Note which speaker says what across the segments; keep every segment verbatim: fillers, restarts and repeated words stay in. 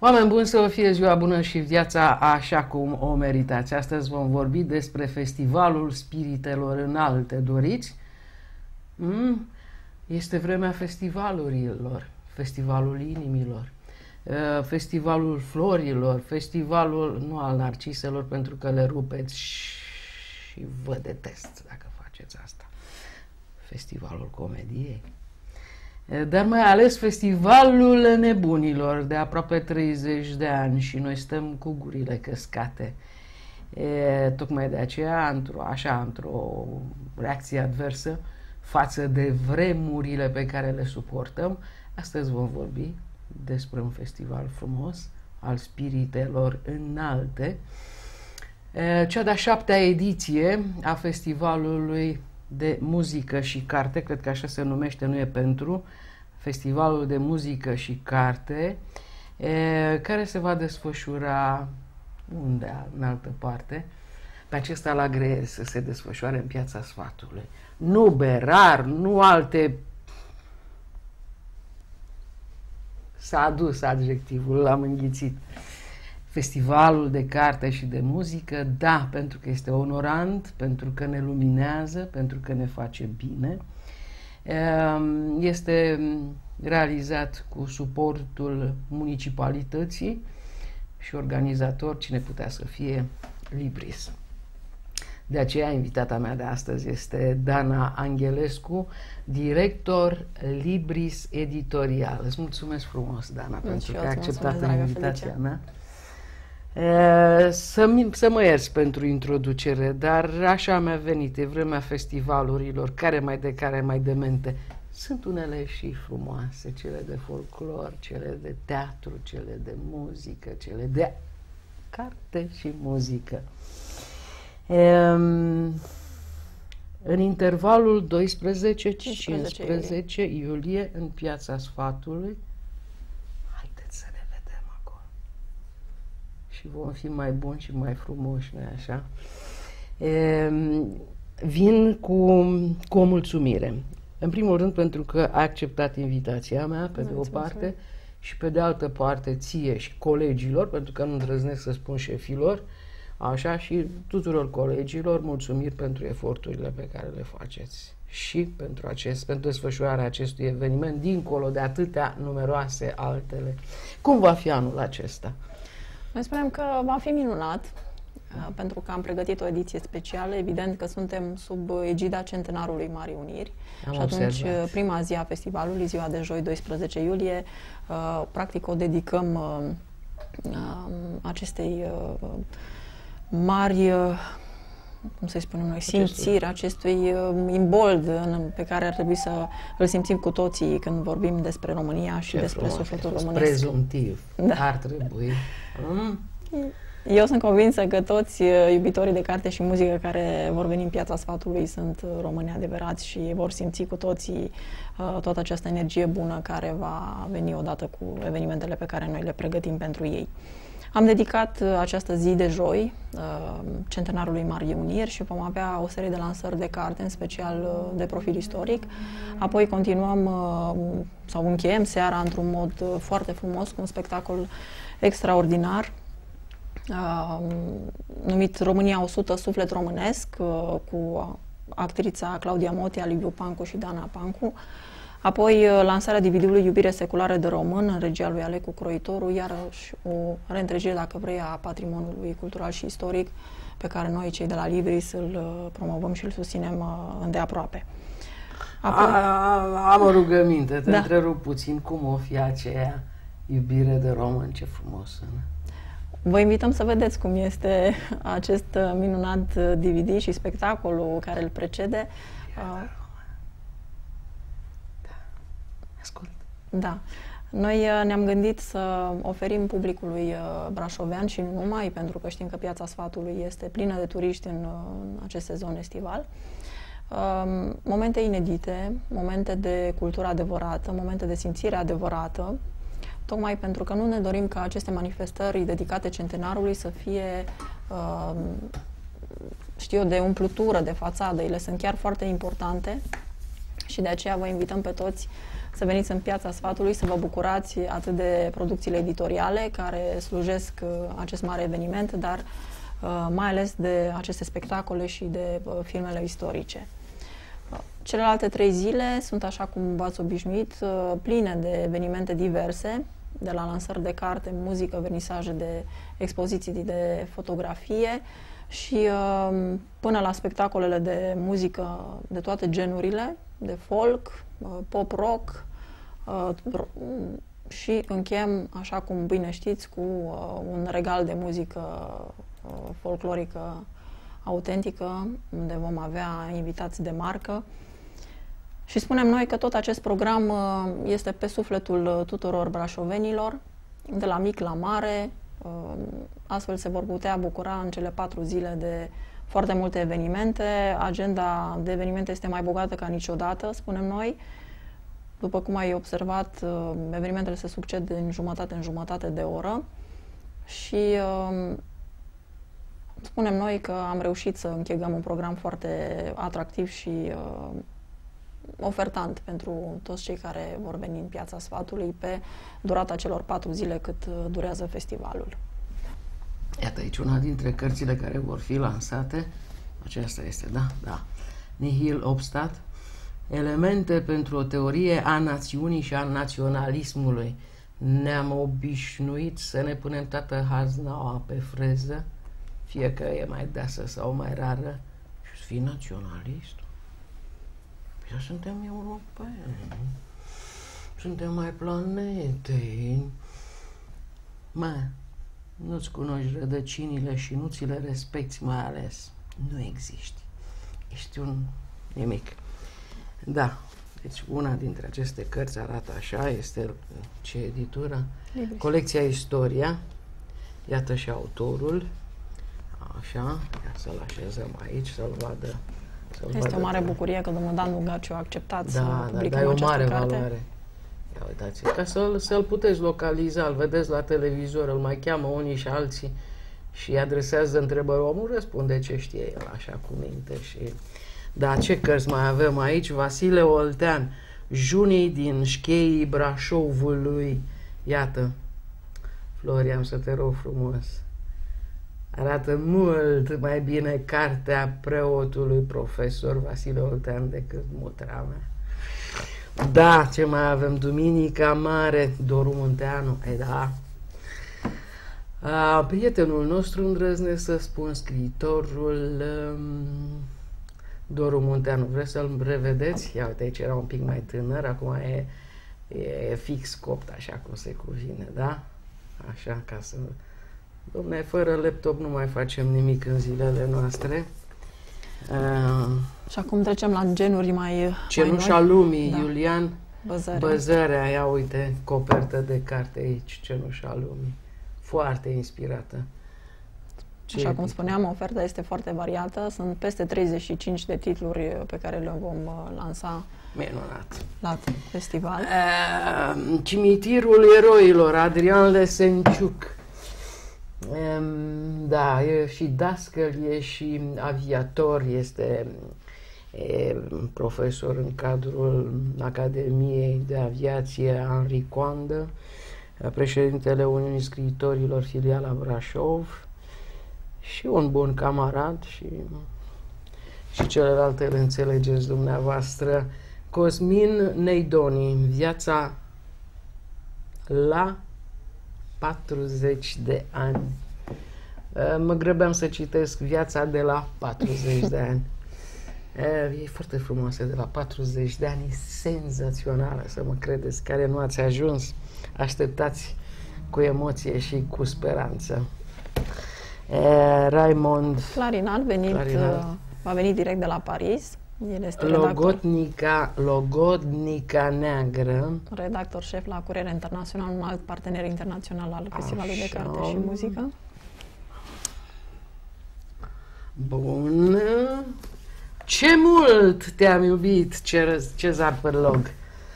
Speaker 1: Oameni buni, să vă fie ziua bună și viața așa cum o meritați. Astăzi vom vorbi despre Festivalul Spiritelor Înalte. Doriți? Mm? Este vremea festivalurilor, Festivalul Inimilor, Festivalul Florilor, Festivalul, nu al narciselor, pentru că le rupeți și vă detest dacă faceți asta. Festivalul Comediei. Dar mai ales Festivalul Nebunilor, de aproape treizeci de ani, și noi stăm cu gurile căscate. E, tocmai de aceea, într-o, așa, într-o reacție adversă față de vremurile pe care le suportăm, astăzi vom vorbi despre un festival frumos al spiritelor înalte, e, cea de-a șaptea ediție a Festivalului de Muzică și Carte, cred că așa se numește, nu e pentru, Festivalul de Muzică și Carte, e, care se va desfășura unde, în altă parte, pe acesta la Greier, să se desfășoare în Piața Sfatului. Nu Berar, nu alte... S-a adus adjectivul, l-am înghițit. Festivalul de carte și de muzică, da, pentru că este onorant, pentru că ne luminează, pentru că ne face bine. Este realizat cu suportul municipalității și organizator, cine putea să fie, Libris. De aceea, invitata mea de astăzi este Dana Anghelescu, director Libris Editorial. Îți mulțumesc frumos, Dana, pentru că ai acceptat invitația mea. Să, să mă ierți pentru introducere, dar așa mi-a venit, e vremea festivalurilor, care mai de care mai demente. Sunt unele și frumoase, cele de folclor, cele de teatru, cele de muzică, cele de carte și muzică. Um, în intervalul doisprezece cincisprezece iulie, în Piața Sfatului, haideți să ne vedem acolo. Și vom fi mai buni și mai frumoși, nu-i așa? Um, vin cu, cu o mulțumire. În primul rând pentru că a acceptat invitația mea, pe de o parte, și pe de altă parte ție și colegilor, pentru că nu îndrăznesc să spun șefilor, așa, și tuturor colegilor, mulțumiri pentru eforturile pe care le faceți și pentru, acest, pentru desfășurarea acestui eveniment, dincolo de atâtea numeroase altele. Cum va fi anul acesta?
Speaker 2: Noi spunem că va fi minunat, pentru că am pregătit o ediție specială. Evident că suntem sub egida Centenarului Marii Uniri.
Speaker 1: Am
Speaker 2: și atunci,
Speaker 1: observat.
Speaker 2: Prima zi a festivalului, ziua de joi, doisprezece iulie, practic o dedicăm acestei mari, cum să-i spunem noi, simțiri, acestui imbold pe care ar trebui să îl simțim cu toții când vorbim despre România și
Speaker 1: Ce
Speaker 2: despre
Speaker 1: frumos,
Speaker 2: sufletul românesc.
Speaker 1: Prezumtiv,
Speaker 2: Da.
Speaker 1: ar trebui. Mm?
Speaker 2: Eu sunt convinsă că toți iubitorii de carte și muzică care vor veni în Piața Sfatului sunt români adevărați și vor simți cu toții uh, toată această energie bună care va veni odată cu evenimentele pe care noi le pregătim pentru ei. Am dedicat uh, această zi de joi uh, Centenarului Marii Uniri și vom avea o serie de lansări de carte, în special uh, de profil istoric. Apoi continuăm uh, sau încheiem seara într-un mod uh, foarte frumos cu un spectacol extraordinar Uh, numit România o sută, suflet românesc, uh, cu actrița Claudia Motia, Liviu Pancu și Dana Pancu. Apoi uh, lansarea D V D-ului Iubire seculară de român, în regia lui Alecu Croitoru, iarăși o reîntregire, dacă vrei, a patrimoniului cultural și istoric, pe care noi, cei de la Libris, îl uh, promovăm și îl susținem uh, îndeaproape.
Speaker 1: Apoi... A, am o rugăminte, te
Speaker 2: Da.
Speaker 1: întrerup puțin, cum o fi aceea Iubire de român, ce frumos sună.
Speaker 2: Vă invităm să vedeți cum este acest minunat D V D și spectacolul care îl precede.
Speaker 1: Ascult.
Speaker 2: Da. Noi ne-am gândit să oferim publicului brașovean și nu numai, pentru că știm că Piața Sfatului este plină de turiști în acest sezon estival, momente inedite, momente de cultură adevărată, momente de simțire adevărată, tocmai pentru că nu ne dorim ca aceste manifestări dedicate centenarului să fie, uh, știu eu, de umplutură, de fațadă. Ele sunt chiar foarte importante Și de aceea vă invităm pe toți să veniți în Piața Sfatului, să vă bucurați atât de producțiile editoriale care slujesc uh, acest mare eveniment, dar uh, mai ales de aceste spectacole și de uh, filmele istorice. Uh, celelalte trei zile sunt, așa cum v-ați obișnuit, uh, pline de evenimente diverse, de la lansări de carte, muzică, vernisaje de expoziții de fotografie și uh, până la spectacolele de muzică de toate genurile, de folk, pop-rock și încheiem, așa cum bine știți, cu un regal de muzică folclorică autentică, unde vom avea invitați de marcă. Și spunem noi că tot acest program este pe sufletul tuturor brașovenilor, de la mic la mare, astfel se vor putea bucura în cele patru zile de foarte multe evenimente. Agenda de evenimente este mai bogată ca niciodată, spunem noi. După cum ai observat, evenimentele se succed în jumătate în jumătate de oră și uh, spunem noi că am reușit să închegăm un program foarte atractiv și uh, ofertant pentru toți cei care vor veni în Piața Sfatului pe durata celor patru zile cât durează festivalul.
Speaker 1: Iată aici una dintre cărțile care vor fi lansate. Aceasta este, da, da. Nihil obstat. Elemente pentru o teorie a națiunii și a naționalismului. Ne-am obișnuit să ne punem toată haznaua pe freză, fie că e mai deasă sau mai rară, și să fii naționalist. Păi suntem europeni, suntem mai planetei. Mă, nu-ți cunoști rădăcinile și nu ți le respecti mai ales. Nu existi. Ești un nimic. Da, deci una dintre aceste cărți arată așa, este ce editură? Libre. Colecția Istoria. Iată și autorul. Așa, ia să-l așezăm aici, să-l vadă. Să
Speaker 2: este vadă o mare de... bucurie că domnul Dan Bugaciu a acceptat da, să
Speaker 1: da,
Speaker 2: publicăm
Speaker 1: da,
Speaker 2: această
Speaker 1: o mare
Speaker 2: carte.
Speaker 1: Valoare. Ia uitați, ca să-l să-l puteți localiza, îl vedeți la televizor, îl mai cheamă unii și alții și îi adresează întrebări. Omul răspunde ce știe el, așa cu minte. Și... Da, ce cărți mai avem aici? Vasile Oltean, Junii din șcheii Brașovului. Iată, Florian, să te rog frumos. Arată mult mai bine cartea preotului profesor Vasile Oltean decât mutra mea. Da, ce mai avem? Duminica Mare, Doru Munteanu. E da. A, prietenul nostru, îndrăznesc să spun, scriitorul um, Doru Munteanu. Vreți să-l revedeți? Ia uite, aici era un pic mai tânăr, acum e, e fix copt, așa cum se cuvine, da? Așa, ca să... Dom'le, fără laptop nu mai facem nimic în zilele noastre. Uh,
Speaker 2: și acum trecem la genuri mai
Speaker 1: Cenușa
Speaker 2: mai
Speaker 1: Lumii,
Speaker 2: da.
Speaker 1: Iulian
Speaker 2: Băzărea.
Speaker 1: Băzărea. Ia uite, copertă de carte aici, Cenușa Lumii. Foarte inspirată. Ce
Speaker 2: Așa cum spuneam, oferta este foarte variată. Sunt peste treizeci și cinci de titluri pe care le vom lansa
Speaker 1: Minunat.
Speaker 2: la festival.
Speaker 1: Uh, Cimitirul Eroilor, Adrian Lesenciuc. Da, e și dascăl, e și aviator, este e, profesor în cadrul Academiei de Aviație Henri Coandă, președintele Uniunii Scriitorilor, filiala Brașov, și un bun camarad și, și celelalte le înțelegeți dumneavoastră. Cosmin Neidoni, Viața la patruzeci de ani. Mă grăbeam să citesc Viața de la patruzeci de ani. E foarte frumoasă, de la patruzeci de ani, e senzațională, să mă credeți, care nu ați ajuns, așteptați cu emoție și cu speranță. E, Raimond
Speaker 2: Clarinal, venit, Clarinal. Va veni direct de la Paris. El este
Speaker 1: Logodnica, Logodnica Neagră.
Speaker 2: Redactor șef la Curier Internațional, un alt partener internațional al Festivalului de Carte și Muzică.
Speaker 1: Bun. Ce mult te-am iubit, Cezar Pârlog.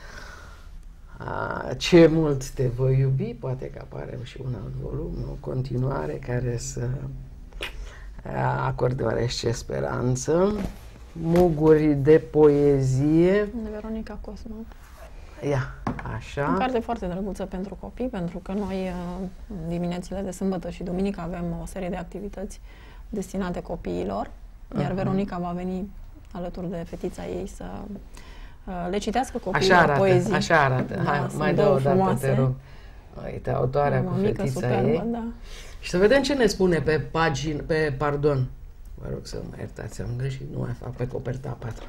Speaker 1: A, ce mult te voi iubi, poate că apare și un alt volum, o continuare care să acorde oarește speranță. Muguri de poezie.
Speaker 2: De Veronica Cosma.
Speaker 1: Ia, așa.
Speaker 2: O carte foarte drăguță pentru copii, pentru că noi diminețile de sâmbătă și duminică avem o serie de activități destinate copiilor, iar uh-huh. Veronica va veni alături de fetița ei să le citească copiilor
Speaker 1: așa arată,
Speaker 2: poezii.
Speaker 1: Așa arată, da, hai, mai dă o dată, te rog. Uite, autoarea cu fetița superbă, ei. Da. Și să vedem ce ne spune pe pagină, pe, pardon, vă rog să mă iertați, am greșit, nu mai fac pe coperta a patra.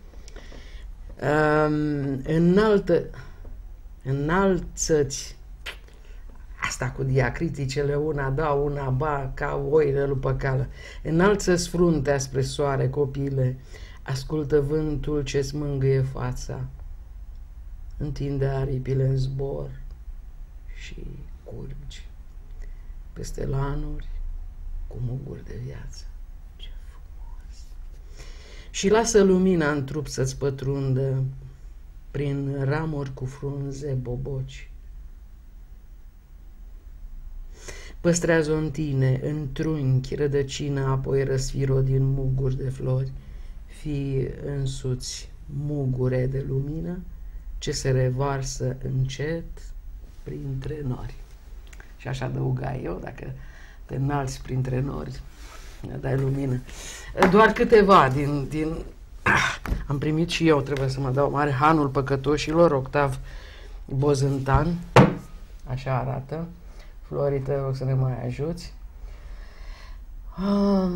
Speaker 1: Um, înaltă, înalță-ți, asta cu diacriticele, una da, una ba, ca oile lui păcală. Înalță-ți fruntea spre soare, copile, ascultă vântul ce-ți mângâie fața, întinde aripile în zbor și curgi peste lanuri cu muguri de viață. Ce frumos! Și lasă lumina în trup să-ți pătrundă prin ramuri cu frunze boboci. Păstrează-o în tine, în trunchi, rădăcina, apoi răsfiro din muguri de flori, fii însuți mugure de lumină ce se revarsă încet printre nori. Și așa adăuga eu, dacă te înalți printre nori, ne dai lumină. Doar câteva din... din ah, am primit și eu, trebuie să mă dau mare, Hanul Păcătoșilor, Octav Bozântan, așa arată. Flori, te rog să ne mai ajuți. Um,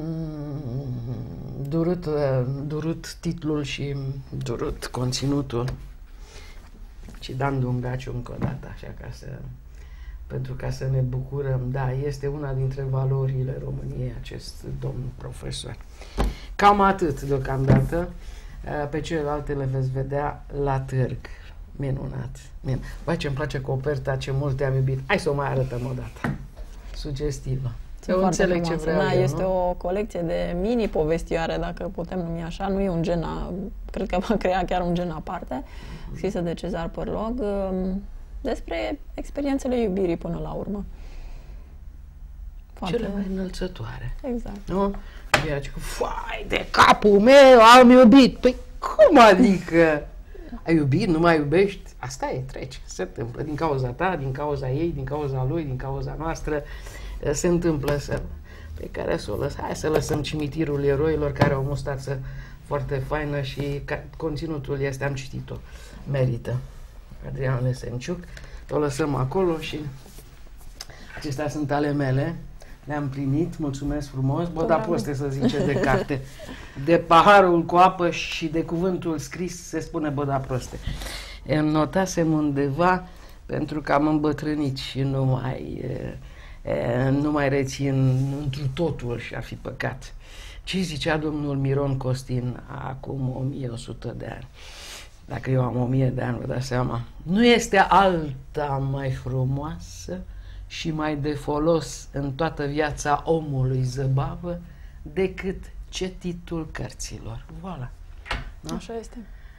Speaker 1: durut, durut titlul și durut conținutul. Și Dan Dungaciu încă o dată, așa ca să, pentru ca să ne bucurăm. Da, este una dintre valorile României acest domn profesor. Cam atât deocamdată. Pe celelalte le veți vedea la târg. Minunat. Minunat. Băi, ce-mi place coperta, ce mult te-am iubit. Hai să o mai arătăm o dată. Sugestivă. Eu înțeleg ce vreau
Speaker 2: da,
Speaker 1: eu,
Speaker 2: este
Speaker 1: nu?
Speaker 2: o colecție de mini-povestioare, dacă putem numi așa. Nu e un gen, a, cred că va crea chiar un gen aparte, scrisă de Cezar Părlog, despre experiențele iubirii până la urmă.
Speaker 1: Foarte... Cele mai înălțătoare.
Speaker 2: Exact.
Speaker 1: Nu? Ea zice, fai de capul meu, am iubit. Păi cum adică? Ai iubit, nu mai iubești? Asta e, trece, se întâmplă. Din cauza ta, din cauza ei, din cauza lui, din cauza noastră, se întâmplă să... Pe care să o lăs. Hai să lăsăm cimitirul eroilor care au mustață foarte faină și ca... conținutul este, am citit-o, merită. Adrian Lesenciuc. O lăsăm acolo și acestea sunt ale mele. Le-am primit, mulțumesc frumos. Bodaproste, să zice, de carte. De paharul cu apă și de cuvântul scris se spune bodaproste. Îmi notasem undeva pentru că am îmbătrânit și nu mai, e, e, nu mai rețin întru totul și ar fi păcat. Ce zicea domnul Miron Costin acum o mie o sută de ani? Dacă eu am o mie de ani, vă dați seama. Nu este alta mai frumoasă și mai de folos în toată viața omului zăbavă decât cetitul cărților. Voilà. Da?
Speaker 2: Așa este.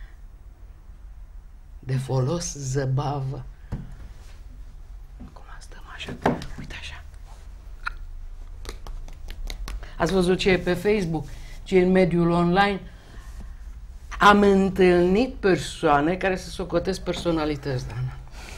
Speaker 1: De folos zăbavă. Acum stăm așa. Uite așa. Ați văzut ce e pe Facebook? Ce e în mediul online? Am întâlnit persoane care se socotesc personalități, Dana.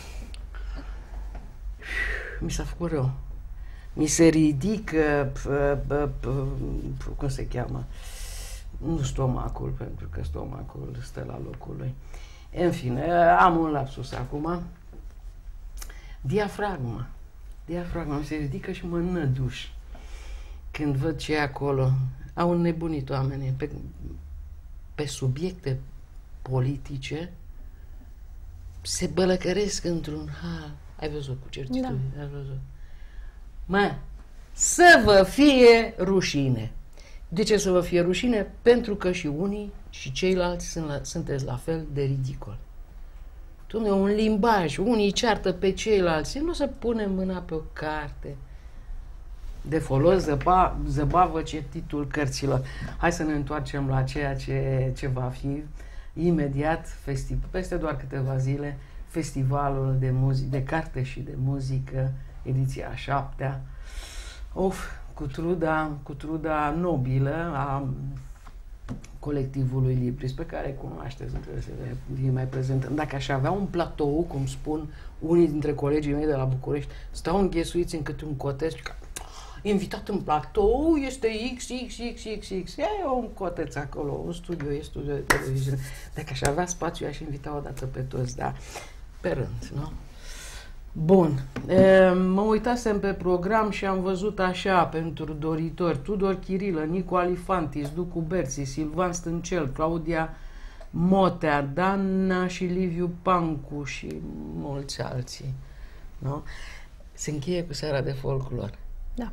Speaker 1: Mi s-a făcut rău. Mi se ridică, p- p- p- cum se cheamă? Nu stomacul, pentru că stomacul stă la locul lui. În fine, am un lapsus acum. Diafragma. Diafragma mi se ridică și mă năduș. Când văd ce e acolo, au înnebunit oamenii pe, pe subiecte politice, se bălăcăresc într-un hal. Ai văzut cu certitudine, da. Ai văzut. Mă, să vă fie rușine. De ce să vă fie rușine? Pentru că și unii și ceilalți sunt la, sunteți la fel de ridicol. Dumne, un limbaj, unii ceartă pe ceilalți, nu se pune mâna pe o carte. De folos zăba, zăbavă cetitul cărților. Hai să ne întoarcem la ceea ce, ce va fi imediat, festiv, peste doar câteva zile, Festivalul de, muzic, de carte și de muzică, ediția a șaptea. Of, cu truda, cu truda nobilă a colectivului Libris, pe care cunoașteți, nu trebuie să vă mai prezentăm. Dacă aș avea un platou, cum spun unii dintre colegii mei de la București, stau înghesuiți în câte un coteț, invitat în platou, este X, X, X, X, X, e un coteț acolo, un studio, e studio de televiziune. Dacă aș avea spațiu, aș invita o dată pe toți, dar pe rând, nu? Bun, e, mă uitasem pe program și am văzut așa pentru doritori: Tudor Chirilă, Nicu Alifantis, Ducu Berți, Silvan Stâncel, Claudia Motea, Dana și Liviu Pancu și mulți alții, nu? Se încheie cu seara de folclor.
Speaker 2: Da.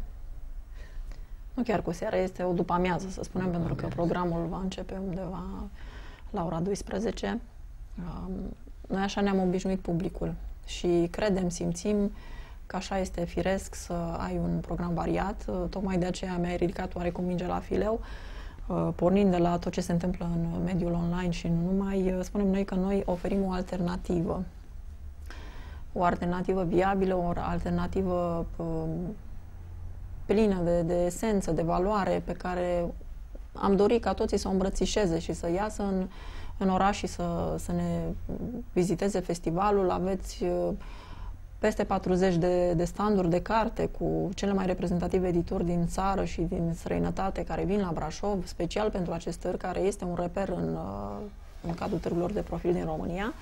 Speaker 2: Nu chiar cu seara, este o după-amiază, să spunem, după pentru amiază. Că programul va începe undeva la ora douăsprezece. Noi așa ne-am obișnuit publicul și credem, simțim că așa este firesc să ai un program variat. Tocmai de aceea mi-ai ridicat oarecum mingea la fileu, pornind de la tot ce se întâmplă în mediul online și nu numai. Spunem noi că noi oferim o alternativă. O alternativă viabilă, o alternativă plină de, de esență, de valoare, pe care am dorit ca toții să o îmbrățișeze și să iasă în, în oraș și să, să ne viziteze festivalul. Aveți peste patruzeci de, de standuri de carte cu cele mai reprezentative edituri din țară și din străinătate care vin la Brașov, special pentru acest târg, care este un reper în, în cadrul târgurilor de profil din România.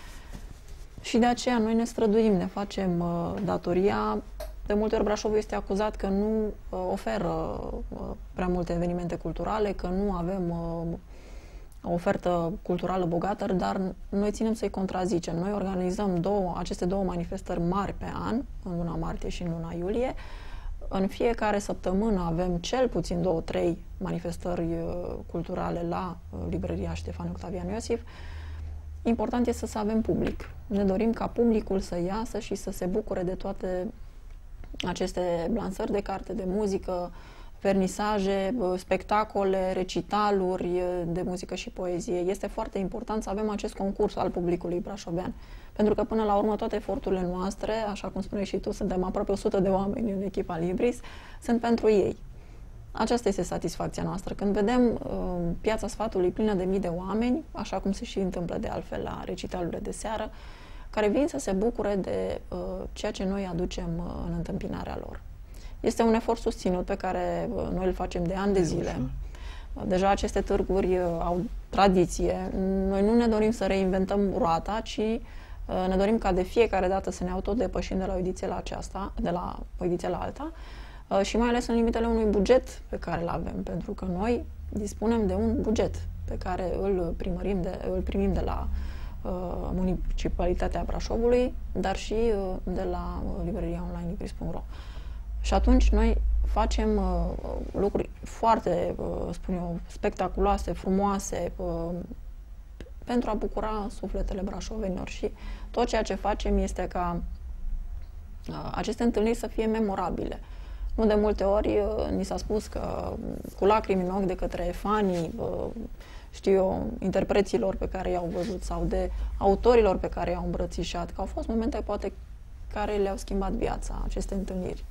Speaker 2: Și de aceea noi ne străduim, ne facem uh, datoria. De multe ori Brașovul este acuzat că nu uh, oferă uh, prea multe evenimente culturale, că nu avem uh, o ofertă culturală bogată, dar noi ținem să-i contrazicem. Noi organizăm două, aceste două manifestări mari pe an, în luna martie și în luna iulie. În fiecare săptămână avem cel puțin două, trei manifestări uh, culturale la uh, librăria Ștefan Octavian Iosif. Important este să avem public. Ne dorim ca publicul să iasă și să se bucure de toate aceste lansări de carte, de muzică, vernisaje, spectacole, recitaluri de muzică și poezie. Este foarte important să avem acest concurs al publicului brașovean. Pentru că până la urmă toate eforturile noastre, așa cum spuneai și tu, suntem aproape o sută de oameni în echipa Libris, sunt pentru ei. Aceasta este satisfacția noastră. Când vedem uh, Piața Sfatului plină de mii de oameni, așa cum se și întâmplă de altfel la recitalurile de seară, care vin să se bucure de uh, ceea ce noi aducem uh, în întâmpinarea lor. Este un efort susținut pe care uh, noi îl facem de ani de zile. Uh, deja aceste târguri uh, au tradiție. Noi nu ne dorim să reinventăm roata, ci uh, ne dorim ca de fiecare dată să ne autodepășim de la o ediție la aceasta, de la o ediție la alta, și mai ales în limitele unui buget pe care îl avem, pentru că noi dispunem de un buget pe care îl, primărim de, îl primim de la uh, Municipalitatea Brașovului, dar și uh, de la uh, librăria online libris punct ro. Și atunci noi facem uh, lucruri foarte, uh, spun eu, spectaculoase, frumoase, uh, pentru a bucura sufletele brașovenilor. Și tot ceea ce facem este ca uh, aceste întâlniri să fie memorabile. Nu de multe ori ni s-a spus că cu lacrimi în ochi de către fanii, știu eu, interpreților pe care i-au văzut sau de autorilor pe care i-au îmbrățișat, că au fost momente poate care le-au schimbat viața, aceste întâlniri.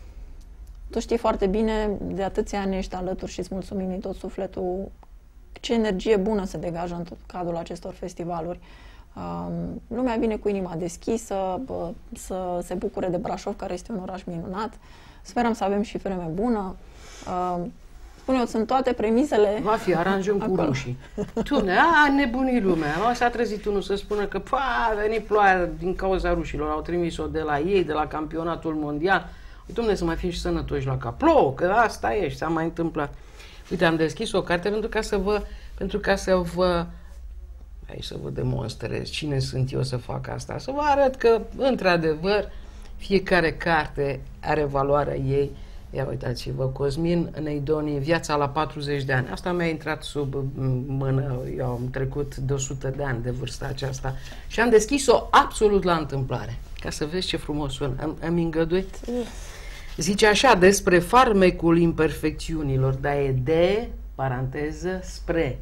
Speaker 2: Tu știi foarte bine, de atâția ani ești alături și îți mulțumim din tot sufletul ce energie bună se degajă în tot cadrul acestor festivaluri. Um, lumea vine cu inima deschisă, bă, să se bucure de Brașov, care este un oraș minunat. Sperăm să avem și vreme bună. Uh, spune eu, sunt toate premisele.
Speaker 1: Va fi, aranjăm cu rușii. Tu ne, a nebunii lumea. S-a trezit unul să spună că pa, a venit ploaia din cauza rușilor. Au trimis-o de la ei, de la campionatul mondial. Dom'le, să mai fim și sănătoși la cap. Plouă, că asta e și s-a mai întâmplat. Uite, am deschis o carte pentru ca să vă, pentru ca să vă, aici să vă demonstrez cine sunt eu să fac asta. Să vă arăt că, într-adevăr, fiecare carte are valoarea ei. Ia uitați-vă, Cosmin Neidoni, Viața la patruzeci de ani. Asta mi-a intrat sub mână, eu am trecut de o sută de ani de vârsta aceasta și am deschis-o absolut la întâmplare, ca să vezi ce frumos sună. Am, am îngăduit. Zice așa, despre farmecul imperfecțiunilor, dar e de, paranteză, spre.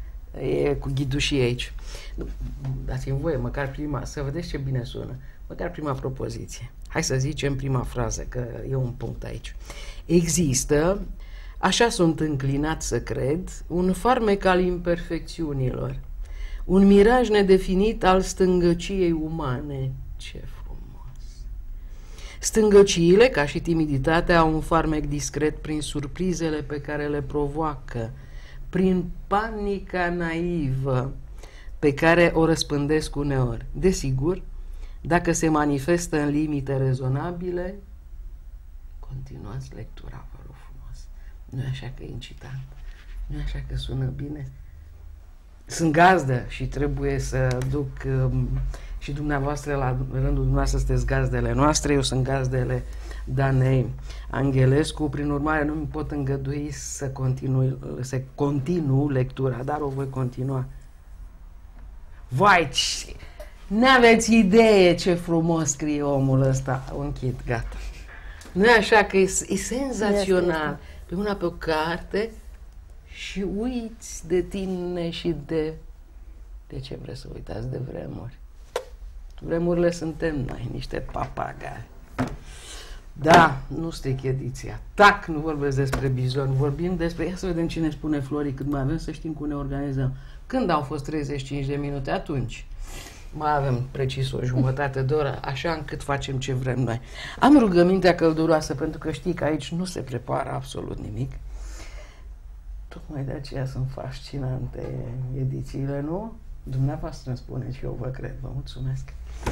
Speaker 1: E cu ghidușii aici. Dați-mi voie, măcar prima, să vedeți ce bine sună. Măcar prima propoziție. Hai să zicem prima frază, că e un punct aici. Există așa sunt înclinat să cred, un farmec al imperfecțiunilor, un miraj nedefinit al stângăciei umane. Ce frumos! Stângăciile, ca și timiditatea, au un farmec discret prin surprizele pe care le provoacă, prin panica naivă pe care o răspândesc uneori. Desigur, dacă se manifestă în limite rezonabile, continuați lectura, vă rog frumos. Nu e așa că e incitant, nu e așa că sună bine. Sunt gazdă și trebuie să duc um, și dumneavoastră, la rândul dumneavoastră, sunteți gazdele noastre, eu sunt gazdele Danei Anghelescu, prin urmare nu mi pot îngădui să continui, să continu lectura, dar o voi continua. Vai, n-aveți idee ce frumos scrie omul ăsta. O închid, gata. Nu e așa că e, e senzațional. Pe una pe o carte și uiți de tine și de... De ce vreți să uitați de vremuri? Vremurile suntem noi, niște papagali. Da, nu stric ediția. Tac, nu vorbesc despre bizon, vorbim despre... Ia să vedem cine spune Flori cât mai avem, să știm cum ne organizăm. Când au fost treizeci și cinci de minute? Atunci. Mai avem precis o jumătate de oră, așa încât facem ce vrem noi. Am rugămintea călduroasă, pentru că știi că aici nu se prepară absolut nimic. Tocmai de aceea sunt fascinante edițiile, nu? Dumneavoastră îmi spuneți și eu vă cred, vă mulțumesc.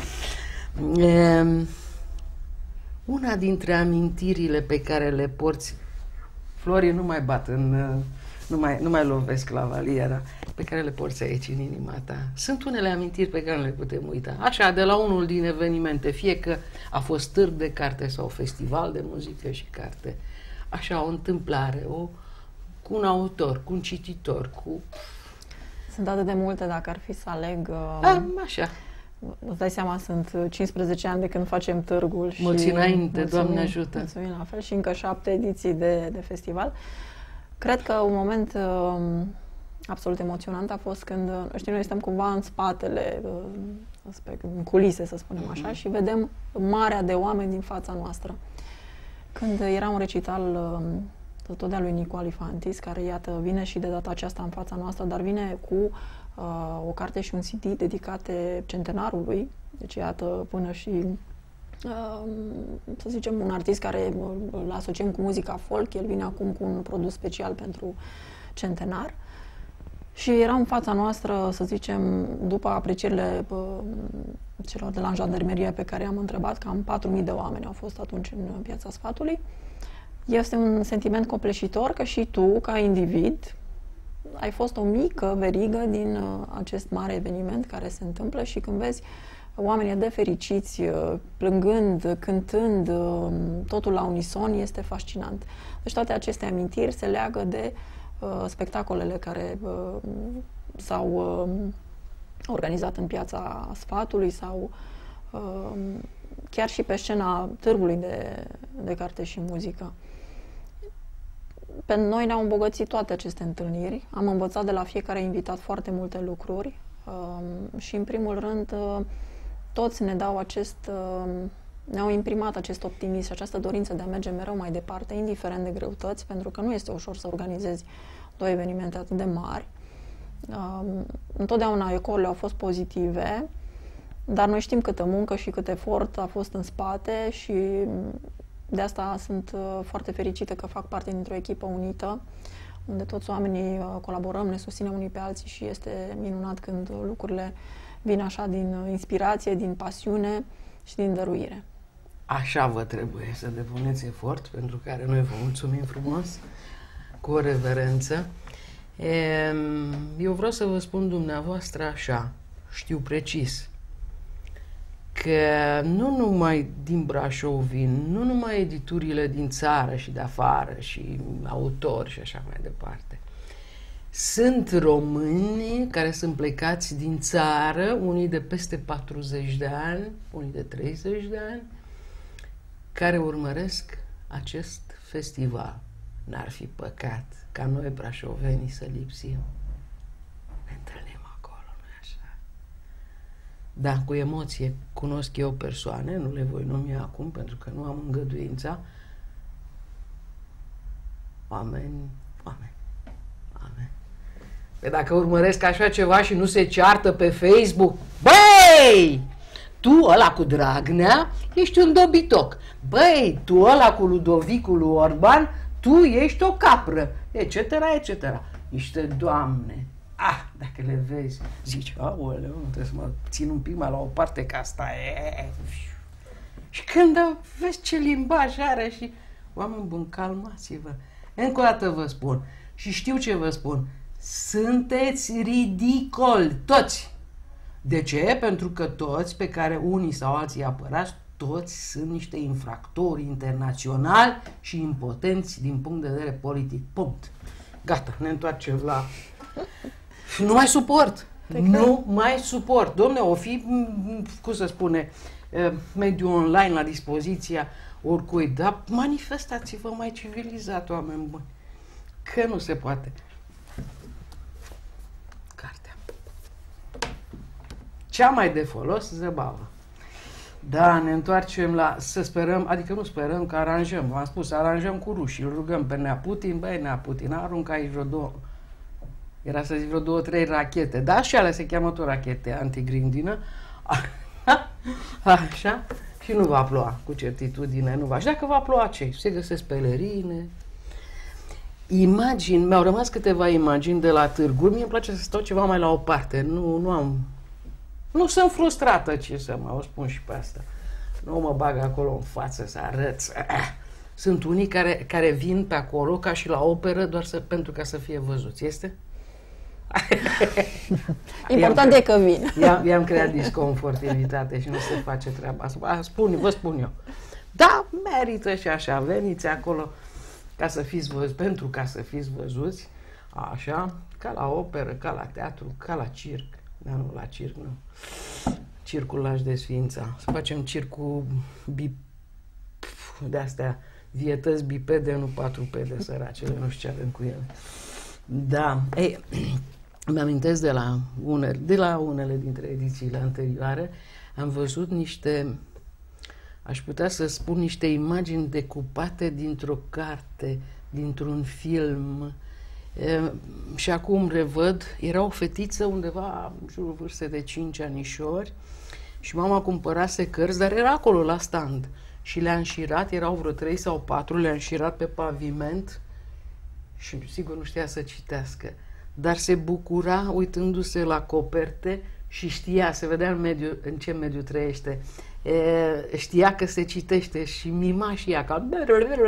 Speaker 1: Um, una dintre amintirile pe care le porți, Florii nu mai bat în... Nu mai, nu mai lovesc lavaliera, pe care le porți aici în inima ta. Sunt unele amintiri pe care nu le putem uita. Așa, de la unul din evenimente, fie că a fost târg de carte sau festival de muzică și carte, așa, o întâmplare, o, cu un autor, cu un cititor, cu...
Speaker 2: Sunt atât de multe, dacă ar fi să aleg...
Speaker 1: A, așa.
Speaker 2: Îți dai seama, sunt cincisprezece ani de când facem târgul.
Speaker 1: Mulți înainte, Doamne ajută.
Speaker 2: Mulțumim la fel și încă șapte ediții de, de festival. Cred că un moment uh, absolut emoționant a fost când, știi, noi stăm cumva în spatele, uh, în culise, să spunem așa, mm-hmm. și vedem marea de oameni din fața noastră. Când era un recital uh, tot de-a lui Nicu Alifantis, care, iată, vine și de data aceasta în fața noastră, dar vine cu uh, o carte și un C D dedicate centenarului, deci, iată, până și... Uh, să zicem, un artist care îl asociem cu muzica folk, el vine acum cu un produs special pentru centenar și era în fața noastră, să zicem, după aprecierile uh, celor de la jandarmerie pe care am întrebat, cam patru mii de oameni au fost atunci în Piața Sfatului. Este un sentiment copleșitor că și tu, ca individ, ai fost o mică verigă din uh, acest mare eveniment care se întâmplă și când vezi oamenii de fericiți, plângând, cântând, totul la unison, este fascinant. Deci toate aceste amintiri se leagă de uh, spectacolele care uh, s-au uh, organizat în Piața Sfatului sau uh, chiar și pe scena târgului de, de carte și muzică. Pe noi ne-au îmbogățit toate aceste întâlniri. Am învățat de la fiecare invitat foarte multe lucruri uh, și, în primul rând, uh, toți ne dau acest, ne-au imprimat acest optimism și această dorință de a merge mereu mai departe, indiferent de greutăți, pentru că nu este ușor să organizezi două evenimente atât de mari. Întotdeauna ecorile au fost pozitive, dar noi știm câtă muncă și cât efort a fost în spate și de asta sunt foarte fericită că fac parte dintr-o echipă unită, unde toți oamenii colaborăm, ne susținem unii pe alții și este minunat când lucrurile vin așa din inspirație, din pasiune și din dăruire.
Speaker 1: Așa vă trebuie să depuneți efort, pentru care noi vă mulțumim frumos, cu o reverență. Eu vreau să vă spun dumneavoastră așa, știu precis, că nu numai din Brașov vin, nu numai editurile din țară și de afară și autori și așa mai departe. Sunt români care sunt plecați din țară, unii de peste patruzeci de ani, unii de treizeci de ani, care urmăresc acest festival. N-ar fi păcat ca noi, brașovenii, să lipsim. Ne întâlnim acolo, nu-i așa? Da, cu emoție cunosc eu persoane, nu le voi numi acum pentru că nu am îngăduința, Oameni, oameni, oameni. Pe dacă urmăresc așa ceva și nu se ceartă pe Facebook, băi, tu ăla cu Dragnea ești un dobitoc. Băi, tu ăla cu Ludovicul lui Orban, tu ești o capră, et cetera, et cetera. Niște doamne, ah, dacă le vezi, zici, aoleu, trebuie să mă țin un pic mai la o parte, că asta e... Și când vezi ce limbaj are și... Oameni buni, calmați-vă. Încă o dată vă spun, și știu ce vă spun, sunteți ridicoli, toți. De ce? Pentru că toți, pe care unii sau alții apărați, toți sunt niște infractori internaționali și impotenți din punct de vedere politic. Punct. Gata, ne întoarcem la... Nu mai suport. Nu mai suport. Dom'le, o fi, cum să spune, mediul online la dispoziția oricui, dar manifestați-vă mai civilizat, oameni buni. Că nu se poate. Cartea. Cea mai de folos, zăbavă. Da, ne întoarcem la, să sperăm, adică nu sperăm, că aranjăm. V-am spus, aranjăm cu rușii, îl rugăm pe Nea Putin, băi, Nea Putin, aruncă aici vreo două, era să zic vreo două, trei rachete, da, și alea se cheamă tot rachete antigrindină, așa, și nu va ploua, cu certitudine, nu va. Și dacă va ploua, ce? Se găsesc pelerine, imagini, mi-au rămas câteva imagini de la târguri, mie îmi place să stau ceva mai la o parte, nu, nu am... Nu sunt frustrată, ce să mă, o spun și pe asta. Nu mă bag acolo în față să arăt. Sunt unii care, care vin pe acolo ca și la operă doar să, pentru ca să fie văzuți. Este?
Speaker 2: Important e că vin.
Speaker 1: I-am creat disconfort, invitate, și nu se face treaba asta. Spun, vă spun eu. Da, merită și așa. Veniți acolo ca să fiți văzuți, pentru ca să fiți văzuți, așa, ca la operă, ca la teatru, ca la circ. Da, nu, la circ, nu. Circul l-aș desființa. Să facem circul bip... de-astea, vietăți bipede, nu patrupede, săracele, nu știu ce avem cu ele. Da, ei, îmi amintesc de la, unele, de la unele dintre edițiile anterioare, am văzut niște, aș putea să spun, niște imagini decupate dintr-o carte, dintr-un film. E, și acum revăd, era o fetiță undeva în jurul vârstei de cinci anișori și mama cumpărase cărți, dar era acolo la stand și le-a înșirat, erau vreo trei sau patru, le-a înșirat pe paviment și sigur nu știa să citească, dar se bucura uitându-se la coperte și știa, se vedea în, mediu, în ce mediu trăiește, e, știa că se citește și mima și ea ca...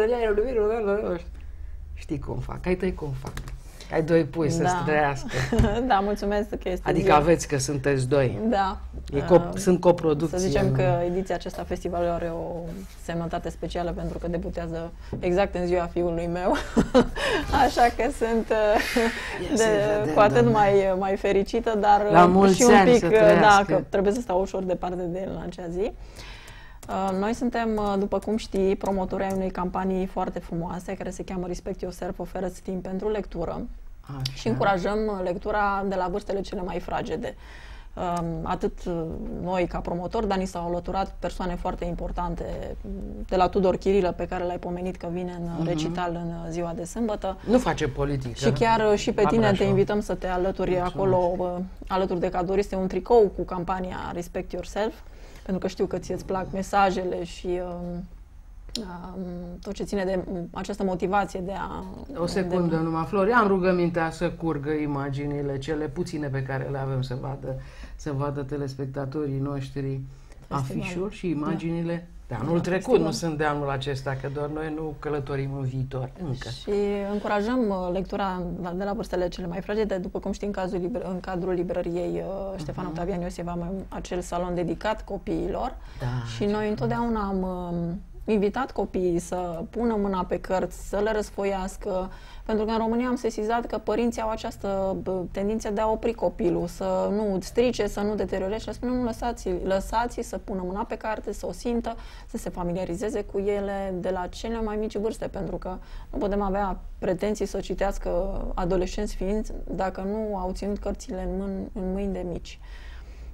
Speaker 1: Știi cum fac, ai tăi cum fac. Ai doi pui să-ți
Speaker 2: Da.
Speaker 1: trăiască.
Speaker 2: Da, mulțumesc că este
Speaker 1: Adică
Speaker 2: ziua.
Speaker 1: aveți că sunteți doi.
Speaker 2: Da.
Speaker 1: E co- sunt coproducții.
Speaker 2: Să zicem
Speaker 1: în-
Speaker 2: că ediția aceasta festivalului are o semnătate specială pentru că debutează exact în ziua fiului meu. Așa că sunt
Speaker 1: Ia
Speaker 2: de,
Speaker 1: să vedem,
Speaker 2: cu atât
Speaker 1: doamne.
Speaker 2: mai, mai fericită, dar
Speaker 1: La mulți
Speaker 2: și un
Speaker 1: ani
Speaker 2: pic,
Speaker 1: să
Speaker 2: da,
Speaker 1: trăiască.
Speaker 2: că trebuie să stau ușor departe de el în acea zi. Noi suntem, după cum știi, promotori ai unei campanii foarte frumoase care se cheamă Respect Yourself, oferă-ți timp pentru lectură.
Speaker 1: Așa.
Speaker 2: Și încurajăm lectura de la vârstele cele mai fragede. Atât noi ca promotori, dar ni s-au alăturat persoane foarte importante, de la Tudor Chirilă, pe care l-ai pomenit că vine în recital în ziua de sâmbătă.
Speaker 1: Nu face politică.
Speaker 2: Și chiar și pe
Speaker 1: La
Speaker 2: tine
Speaker 1: Brașov.
Speaker 2: te invităm să te alături
Speaker 1: Mulțumesc.
Speaker 2: acolo, alături de cadouri. Este un tricou cu campania Respect Yourself, pentru că știu că ție îți plac mesajele și um, um, tot ce ține de această motivație de a...
Speaker 1: O secundă
Speaker 2: de...
Speaker 1: numai, Florian, rugămintea să curgă imaginile, cele puține pe care le avem, să vadă, să vadă telespectatorii noștri
Speaker 2: Festival.
Speaker 1: afișuri și imaginile de anul
Speaker 2: Da,
Speaker 1: trecut,
Speaker 2: festival.
Speaker 1: nu sunt de anul acesta, că doar noi nu călătorim în viitor, încă.
Speaker 2: Și încurajăm uh, lectura de la vârstele cele mai fragede. După cum știi, în, cazul liber, în cadrul librăriei uh, Ștefan uh-huh. Octavian Iosif avem acel salon dedicat copiilor.
Speaker 1: Da,
Speaker 2: Și noi întotdeauna am uh, invitat copiii să pună mâna pe cărți, să le răsfoiască, pentru că în România am sesizat că părinții au această bă, tendință de a opri copilul, să nu strice, să nu deterioreze și le spunem, nu, lăsați, lăsați să pună mâna pe carte, să o simtă, să se familiarizeze cu ele de la cele mai mici vârste, pentru că nu putem avea pretenții să citească adolescenți fiind dacă nu au ținut cărțile în, mân, în mâini de mici.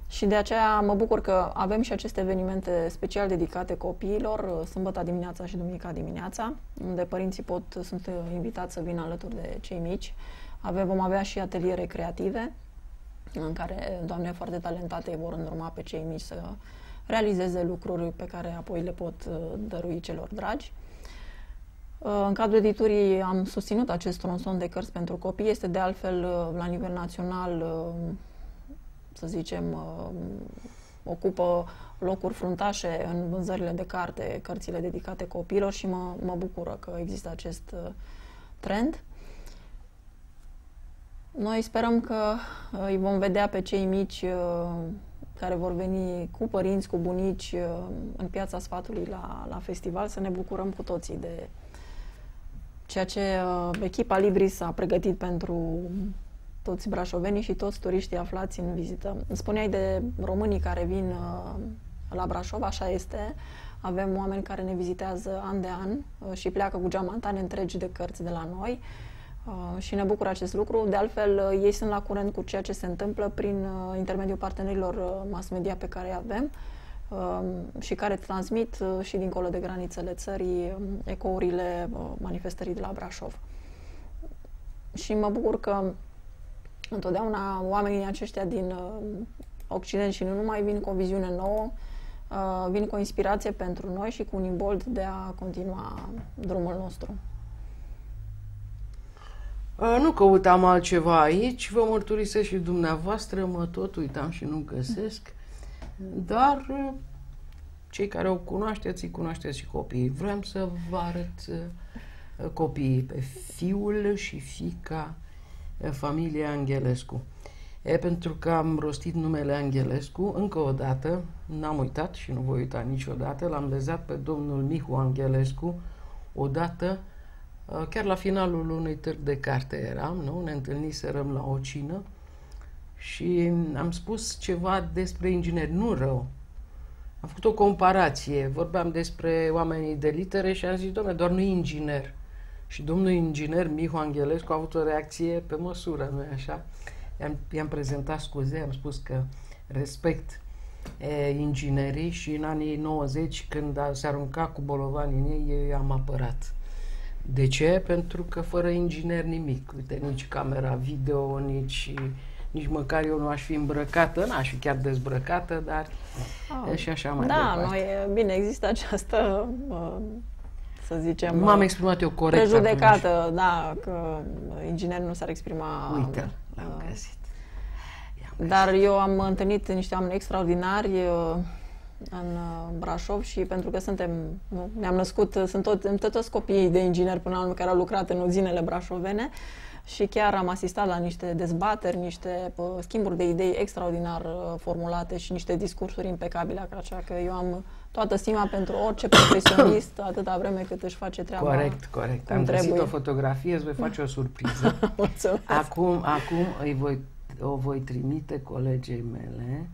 Speaker 2: Și de aceea mă bucur că avem și aceste evenimente special dedicate copiilor, sâmbătă dimineața și duminica dimineața, unde părinții pot, sunt invitați să vină alături de cei mici. Avem, vom avea și ateliere creative, în care doamne foarte talentate îi vor îndruma pe cei mici să realizeze lucruri pe care apoi le pot dărui celor dragi. În cadrul editurii am susținut acest tronson de cărți pentru copii. Este de altfel la nivel național, să zicem, ocupă locuri fruntașe în vânzările de carte, cărțile dedicate copiilor și mă, mă bucură că există acest trend. Noi sperăm că îi vom vedea pe cei mici care vor veni cu părinți, cu bunici în Piața Sfatului la, la festival, să ne bucurăm cu toții de ceea ce echipa Libris a pregătit pentru toți brașovenii și toți turiștii aflați în vizită. Spuneai de românii care vin la Brașov, așa este. Avem oameni care ne vizitează an de an și pleacă cu geamantane întregi de cărți de la noi și ne bucură acest lucru. De altfel, ei sunt la curent cu ceea ce se întâmplă prin intermediul partenerilor mass media pe care îi avem și care transmit și dincolo de granițele țării ecourile manifestării de la Brașov. Și mă bucur că întotdeauna oamenii aceștia din Occident și nu numai vin cu o viziune nouă, vin cu o inspirație pentru noi și cu un imbold de a continua drumul nostru.
Speaker 1: Nu căutam altceva aici, vă mărturisesc și dumneavoastră, mă tot uitam și nu găsesc, dar cei care o cunoașteți, îi cunoașteți și copiii. Vreau să vă arăt copiii, pe fiul și fiica familiei Anghelescu. E, pentru că am rostit numele Anghelescu, încă o dată, n-am uitat și nu voi uita niciodată, l-am lezat pe domnul Mihu Anghelescu, odată, chiar la finalul unui târg de carte eram, nu? Ne întâlniserăm la o cină și am spus ceva despre ingineri, nu rău. Am făcut o comparație, vorbeam despre oamenii de litere și am zis, dom'le, doar nu inginer. Și domnul inginer Mihu Anghelescu a avut o reacție pe măsură, nu-i așa? I-am, i-am prezentat scuze, am spus că respect e, inginerii și în anii nouăzeci, când a, se arunca cu bolovani în ei, eu i-am apărat. De ce? Pentru că fără inginer nimic. Uite, nici camera video, nici, nici măcar eu nu aș fi îmbrăcată, n-aș fi chiar dezbrăcată, dar oh. și așa mai
Speaker 2: da,
Speaker 1: departe.
Speaker 2: Noi, bine, există această, să zicem,
Speaker 1: m-am exprimat eu corect
Speaker 2: prejudecată, atunci. Da, că inginerul nu s-ar exprima.
Speaker 1: Uite, l-am găsit. găsit.
Speaker 2: Dar eu am întâlnit niște oameni extraordinari în Brașov și pentru că suntem, ne-am născut, sunt tot, toți copiii de ingineri până la urmă care au lucrat în uzinele brașovene și chiar am asistat la niște dezbateri, niște uh, schimburi de idei extraordinar uh, formulate și niște discursuri impecabile, așa că eu am toată stima pentru orice profesionist atâta vreme cât își face treaba.
Speaker 1: Corect, corect. Am
Speaker 2: trebuie.
Speaker 1: găsit o fotografie, îți voi face o surpriză. acum, acum îi voi, o voi trimite colegei mele,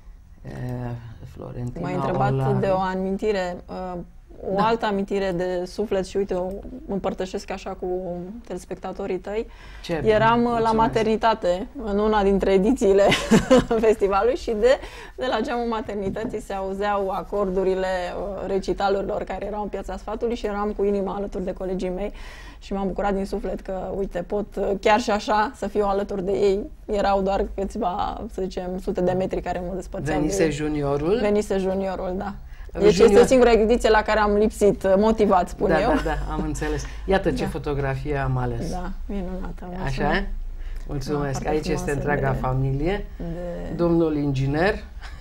Speaker 1: Florentina.
Speaker 2: M-ai întrebat
Speaker 1: Olavi.
Speaker 2: de o amintire, o da. altă amintire de suflet și uite, o împărtășesc așa cu telespectatorii tăi.
Speaker 1: Ce
Speaker 2: Eram
Speaker 1: bine,
Speaker 2: la maternitate în una dintre edițiile festivalului și de, de la geamul maternității se auzeau acordurile recitalurilor care erau în Piața Sfatului și eram cu inima alături de colegii mei și m-am bucurat din suflet că, uite, pot chiar și așa să fiu alături de ei. Erau doar câțiva, să zicem, sute de metri care mă despărțeau.
Speaker 1: Venise juniorul?
Speaker 2: Venise juniorul, da. Deci
Speaker 1: Junior...
Speaker 2: este singura ediție la care am lipsit, motivat, spun
Speaker 1: da,
Speaker 2: eu.
Speaker 1: Da, da, am înțeles. Iată ce da. fotografie am ales.
Speaker 2: Da, minunată.
Speaker 1: Așa? Mulțumesc. Da, aici este întreaga de, familie.
Speaker 2: De...
Speaker 1: Domnul inginer.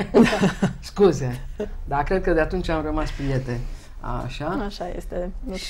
Speaker 1: Scuze. Dar cred că de atunci am rămas prieteni. Așa.
Speaker 2: Așa este.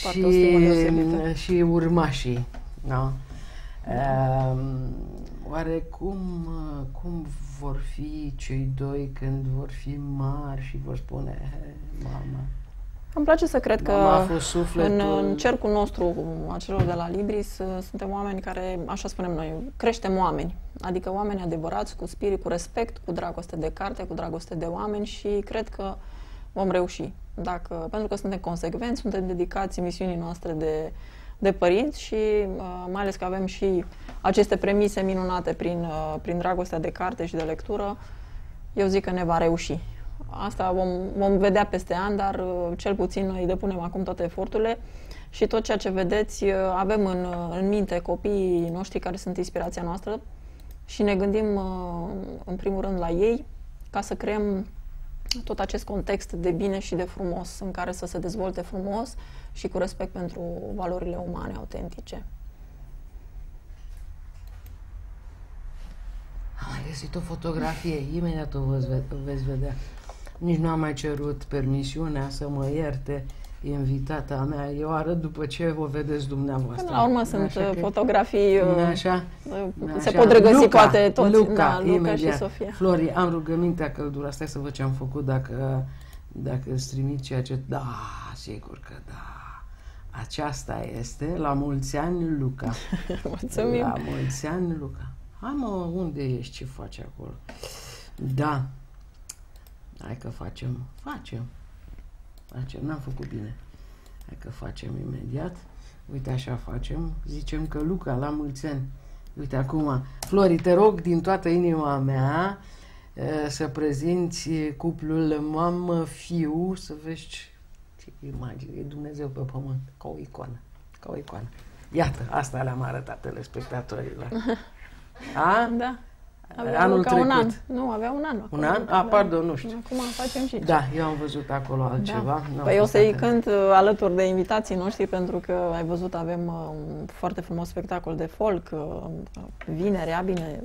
Speaker 1: Și, și urmașii. No? Uh, oare cum, cum vor fi cei doi când vor fi mari și vor spune, mama?
Speaker 2: Îmi place să cred că
Speaker 1: în,
Speaker 2: în cercul nostru, a celor de la Libris, suntem oameni care, așa spunem noi, creștem oameni. Adică oameni adevărați, cu spirit, cu respect, cu dragoste de carte, cu dragoste de oameni și cred că vom reuși. Dacă, pentru că suntem consecvenți, suntem dedicați misiunii noastre de, de părinți și uh, mai ales că avem și aceste premise minunate prin, uh, prin dragostea de carte și de lectură, eu zic că ne va reuși. Asta vom, vom vedea peste ani, dar cel puțin noi depunem acum toate eforturile și tot ceea ce vedeți avem în, în minte copiii noștri care sunt inspirația noastră și ne gândim în primul rând la ei ca să creăm tot acest context de bine și de frumos în care să se dezvolte frumos și cu respect pentru valorile umane autentice.
Speaker 1: Am mai găsit o fotografie, imediat o veți, o veți vedea. Nici nu am mai cerut permisiunea să mă ierte invitata mea. Eu arăt după ce o vedeți dumneavoastră.
Speaker 2: Până la urmă sunt
Speaker 1: așa
Speaker 2: fotografii,
Speaker 1: așa,
Speaker 2: se
Speaker 1: așa.
Speaker 2: pot regăsi
Speaker 1: Luca,
Speaker 2: poate toți.
Speaker 1: Luca,
Speaker 2: da, Luca
Speaker 1: imediat.
Speaker 2: și Sofia.
Speaker 1: Flori, am rugămintea călduroasă. Stai să văd ce am făcut, dacă, dacă îți trimit ceea ce... Da, sigur că da. Aceasta este La mulți ani, Luca.
Speaker 2: Mulțumim.
Speaker 1: La mulți ani, Luca. Hai mă, unde ești? Ce faci acolo? Da. Hai că facem. Facem. Facem. N-am făcut bine. Hai că facem imediat. Uite, așa facem. Zicem că Luca, la mulți ani. Uite acum, Flori, te rog din toată inima mea să prezinți cuplul mamă-fiu, să vezi ce imagine. E Dumnezeu pe pământ. Ca o icoană. Ca o icoană. Iată, asta le-am arătat telespectatorilor. A?
Speaker 2: Da. Avea
Speaker 1: Anul
Speaker 2: ca
Speaker 1: trecut.
Speaker 2: un an. Nu, avea un an.
Speaker 1: Un an? A, pardon, nu știu.
Speaker 2: Acum facem și...
Speaker 1: Da, eu am văzut acolo altceva.
Speaker 2: Da. Păi eu să-i cânt uh, alături de invitații noștri, pentru că, ai văzut, avem uh, un foarte frumos spectacol de folk, uh, vinerea, bine,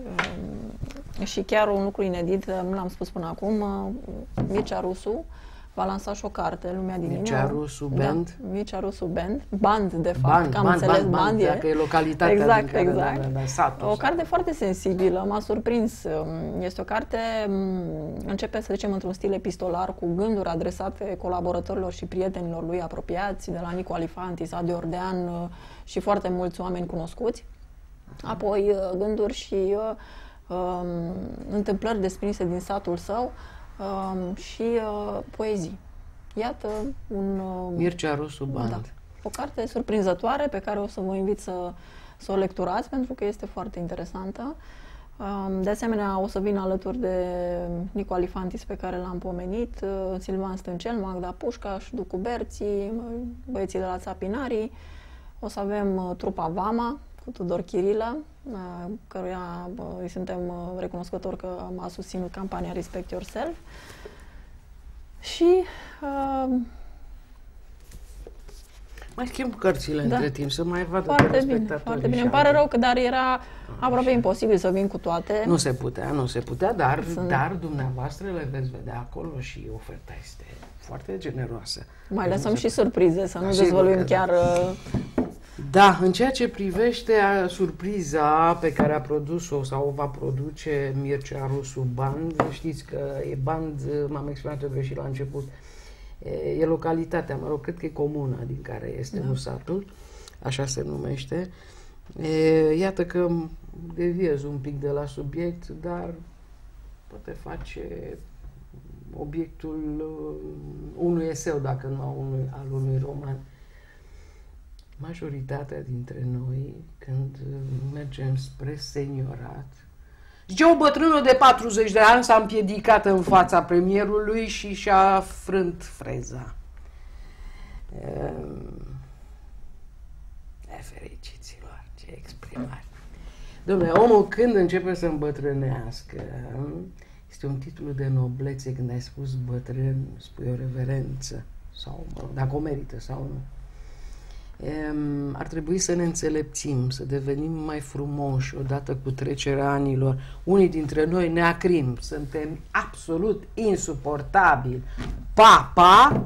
Speaker 2: uh, și chiar un lucru inedit, uh, nu l-am spus până acum, uh, Mircea Rusu va lansa și o carte, Lumea din
Speaker 1: Mircea Rusu Band?
Speaker 2: Da, Mircea Rusu Band. Band, de fapt,
Speaker 1: Band,
Speaker 2: că am
Speaker 1: band,
Speaker 2: înțeles,
Speaker 1: band,
Speaker 2: band,
Speaker 1: band,
Speaker 2: e.
Speaker 1: dacă e localitatea
Speaker 2: exact,
Speaker 1: din care,
Speaker 2: exact.
Speaker 1: Da, da, satul,
Speaker 2: o
Speaker 1: satul.
Speaker 2: carte foarte sensibilă, m-a surprins. Este o carte, începe, să zicem, într-un stil epistolar, cu gânduri adresate colaboratorilor și prietenilor lui apropiați, de la Nicu Alifantis, Adi Ordean și foarte mulți oameni cunoscuți. Apoi gânduri și um, întâmplări desprinse din satul său, Um, și uh, poezii. Iată un... Uh,
Speaker 1: Mircea Rusu Band.
Speaker 2: Da, o carte surprinzătoare pe care o să vă invit să, să o lecturați, pentru că este foarte interesantă. Um, de asemenea, o să vin alături de Nicu Alifantis, pe care l-am pomenit, uh, Silvan Stâncel, Magda Pușcaș, Ducu Berții, băieții de la Țapinarii. O să avem uh, trupa Vama, cu Tudor Chirilă, căruia îi suntem recunoscători că m-a susținut campania Respect Yourself. Și uh,
Speaker 1: mai schimb cărțile
Speaker 2: da.
Speaker 1: între timp, să mai vadă
Speaker 2: foarte bine, foarte bine. Îmi pare rău că dar era aproape așa. imposibil să vin cu toate.
Speaker 1: Nu se putea, nu se putea, dar,
Speaker 2: Sunt...
Speaker 1: dar dumneavoastră le veți vedea acolo și oferta este foarte generoasă.
Speaker 2: Mai lăsăm și surprize, să nu
Speaker 1: Sigur
Speaker 2: dezvăluim chiar...
Speaker 1: Da. Da, în ceea ce privește surpriza pe care a produs-o sau o va produce Mircea Rusu Band, știți că e band, m-am exprimat eu greșit la început, e localitatea, mă rog, cred că e comuna din care este da. satul, așa se numește. E, iată că deviez un pic de la subiect, dar poate face obiectul unui eseu, dacă nu unui, al unui roman. Majoritatea dintre noi, când mergem spre seniorat, zice, o bătrână de patruzeci de ani s-a împiedicat în fața premierului și și-a frânt freza. Nefericiților, ce exprimare! Dom'le, omul când începe să îmbătrânească, este un titlu de noblețe. Când ai spus bătrân, spui o reverență, sau, mă rog, dacă o merită sau nu. Um, ar trebui să ne înțelepțim, să devenim mai frumoși odată cu trecerea anilor. Unii dintre noi ne acrim, suntem absolut insuportabili. Papa,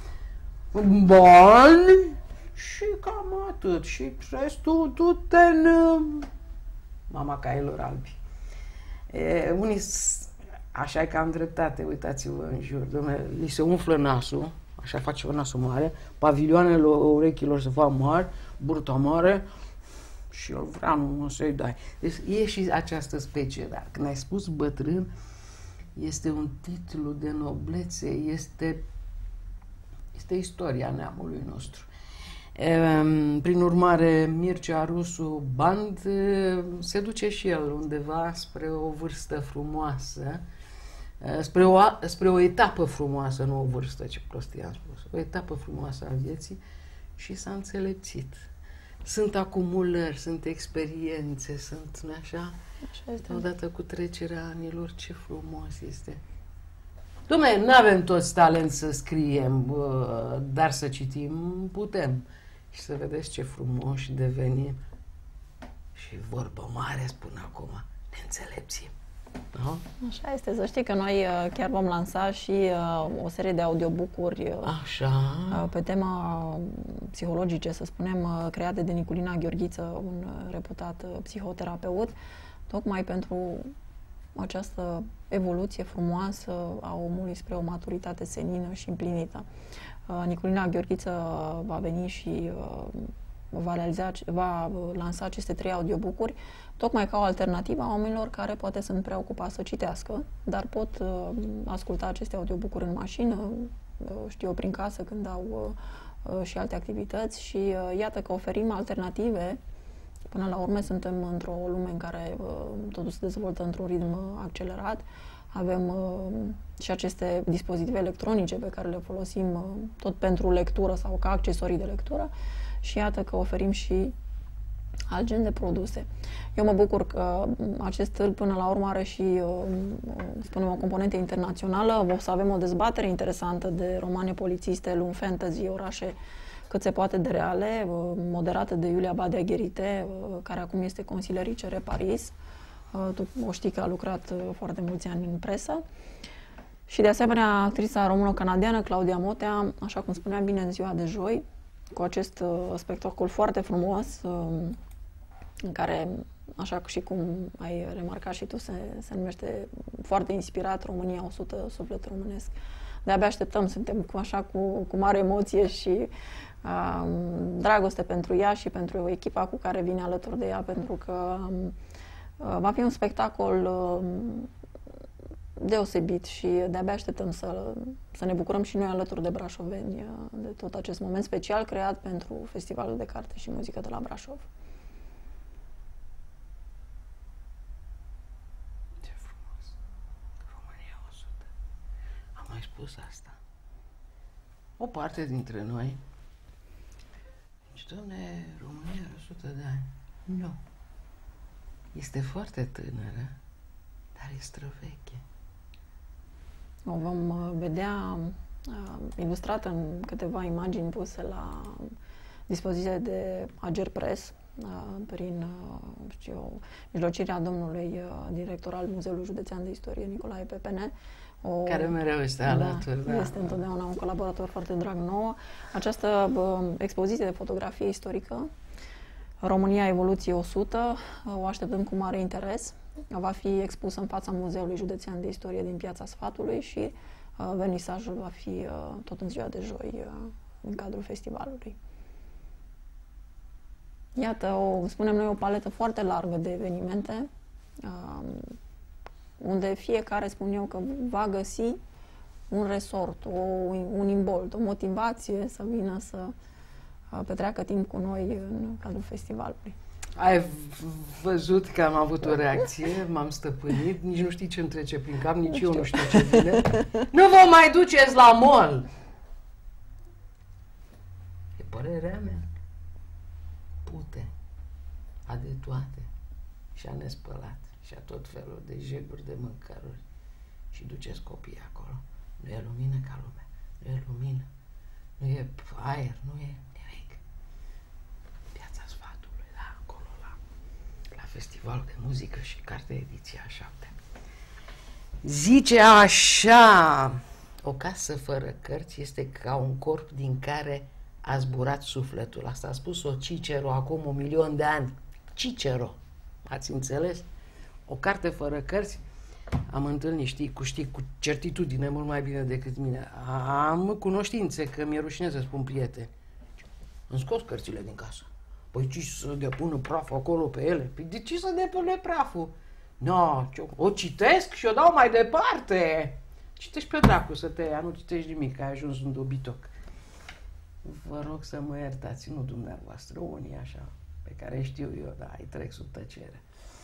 Speaker 1: bani și cam atât. Și restul du-te în mama cailor albi. E, unii, așa e că am dreptate, uitați-vă în jur, dom'le, li se umflă nasul, așa face o nasul mare, pavilioanele urechilor se fac mari, burta mare și el vrea nu să-i dai. Deci e și această specie, dar când ai spus bătrân, este un titlu de noblețe, este, este istoria neamului nostru. E, prin urmare, Mircea Rusu Band se duce și el undeva spre o vârstă frumoasă, spre o, spre o etapă frumoasă, nu o vârstă, ce prostie am spus, o etapă frumoasă a vieții și s-a înțelepțit. Sunt acumulări, sunt experiențe, sunt, nu așa?
Speaker 2: Așa este.
Speaker 1: Odată cu trecerea anilor, ce frumos este. Dom'le, nu avem toți talent să scriem, dar să citim putem. Și să vedeți ce frumoși devenim. Și vorbă mare, spun acum, ne înțelepțim. No?
Speaker 2: Așa este, să știi că noi chiar vom lansa și uh, o serie de audiobook-uri uh,
Speaker 1: Așa.
Speaker 2: Uh, pe tema psihologice, să spunem, uh, create de Niculina Gheorghiță, un uh, reputat uh, psihoterapeut, tocmai pentru această evoluție frumoasă a omului spre o maturitate senină și împlinită. Uh, Niculina Gheorghiță va veni și uh, va, realiza, va lansa aceste trei audiobook-uri tocmai ca o alternativă a oamenilor care poate sunt prea ocupați să citească, dar pot uh, asculta aceste audiobook-uri în mașină, uh, știu eu, prin casă când au uh, și alte activități și uh, iată că oferim alternative. Până la urmă suntem într-o lume în care uh, totul se dezvoltă într-un ritm accelerat. Avem uh, și aceste dispozitive electronice pe care le folosim uh, tot pentru lectură sau ca accesorii de lectură și iată că oferim și alt gen de produse. Eu mă bucur că acest târg până la urmă are și, spunem, o componentă internațională. O să avem o dezbatere interesantă de romane polițiste, lumi fantasy, orașe cât se poate de reale, moderată de Iulia Badea Gherite, care acum este consilier I C R Paris. Tu o știi că a lucrat foarte mulți ani în presă. Și de asemenea, actrița română-canadiană Claudia Motea, așa cum spuneam, bine în ziua de joi, cu acest uh, spectacol foarte frumos, uh, în care, așa și cum ai remarcat și tu, se, se numește foarte inspirat România o sută, suflet românesc. De-abia așteptăm, suntem cu, așa cu, cu mare emoție și uh, dragoste pentru ea și pentru echipa cu care vine alături de ea, pentru că uh, va fi un spectacol uh, deosebit și de-abia așteptăm să, să ne bucurăm și noi alături de brașoveni de tot acest moment special creat pentru Festivalul de Carte și Muzică de la Brașov.
Speaker 1: Ce frumos! România o sută. Am mai spus asta. O parte dintre noi zice, Doamne, România are o sută de ani. Nu. Este foarte tânără, dar e străveche.
Speaker 2: O vom vedea uh, ilustrată în câteva imagini puse la dispoziție de Ager Press, uh, prin uh, știu eu, mijlocirea domnului uh, director al Muzeului Județean de Istorie, Nicolae Pepene. O,
Speaker 1: care mereu este
Speaker 2: da,
Speaker 1: alături. Da,
Speaker 2: este întotdeauna un colaborator foarte drag nouă. Această uh, expoziție de fotografie istorică, România Evoluție o sută, uh, o așteptăm cu mare interes. Va fi expusă în fața Muzeului Județean de Istorie din Piața Sfatului și uh, vernisajul va fi uh, tot în ziua de joi uh, în cadrul festivalului. Iată, o, spunem noi, o paletă foarte largă de evenimente uh, unde fiecare, spun eu, că va găsi un resort, o, un imbold, o motivație să vină să uh, petreacă timp cu noi în cadrul festivalului.
Speaker 1: Ai văzut că am avut o reacție, m-am stăpânit, nici nu știi ce-mi trece prin cap, nici eu nu știu ce vine. Nu vă mai duceți la mall! E părerea mea. Pute, a de toate, și a nespălat, și a tot felul de jeguri de mâncăruri. Și duceți copiii acolo. Nu e lumină ca lumea, nu e lumină, nu e aer, nu e nimic. Piața Sfatului, da, acolo, la, la Festivalul de Muzică și Carte ediția a șaptea. Zice așa, o casă fără cărți este ca un corp din care a zburat sufletul. Asta a spus-o Cicero acum un milion de ani. Cicero, ați înțeles? O carte fără cărți, am întâlnit, știi, cu, știi, cu certitudine mult mai bine decât mine. Am cunoștințe, că mi-e rușine să spun prieteni. Îmi scos cărțile din casă. Păi ce să depună praf acolo pe ele? Păi de ce să depune praful? No, o citesc și o dau mai departe. Citești pe dracu să te ia, nu citești nimic, ai ajuns un dobitoc. Vă rog să mă iertați, nu dumneavoastră, unii așa, pe care știu eu, da, îi trec sub tăcere.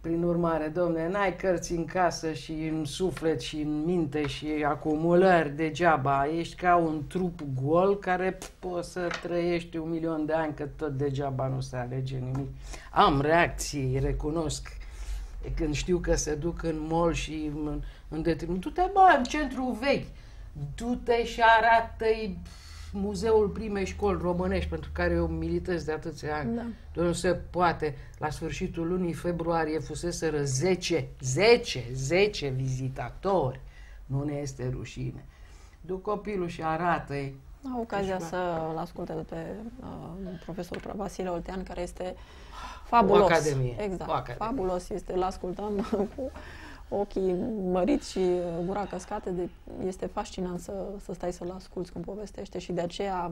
Speaker 1: Prin urmare, domne, n-ai cărți în casă și în suflet și în minte și acumulări degeaba. Ești ca un trup gol care poți să trăiești un milion de ani, că tot degeaba nu se alege nimic. Am reacții, recunosc. Când știu că se duc în mall și în, în determin... Du-te, bă, în centrul vechi. Du-te și arată-i Muzeul Primei Școli Românești, pentru care eu militez de atâția ani. Da. Nu se poate. La sfârșitul lunii februarie fuseseră zece, zece, zece vizitatori. Nu ne este rușine. Du copilul și arată-i.
Speaker 2: Am ocazia să-l asculte de pe uh, profesorul Vasile Oltean, care este fabulos.
Speaker 1: O academie.
Speaker 2: Exact.
Speaker 1: O academie.
Speaker 2: Fabulos este. Îl ascultăm cu ochii măriți și gura căscată. De, este fascinant să, să stai să-l asculți cum povestește și de aceea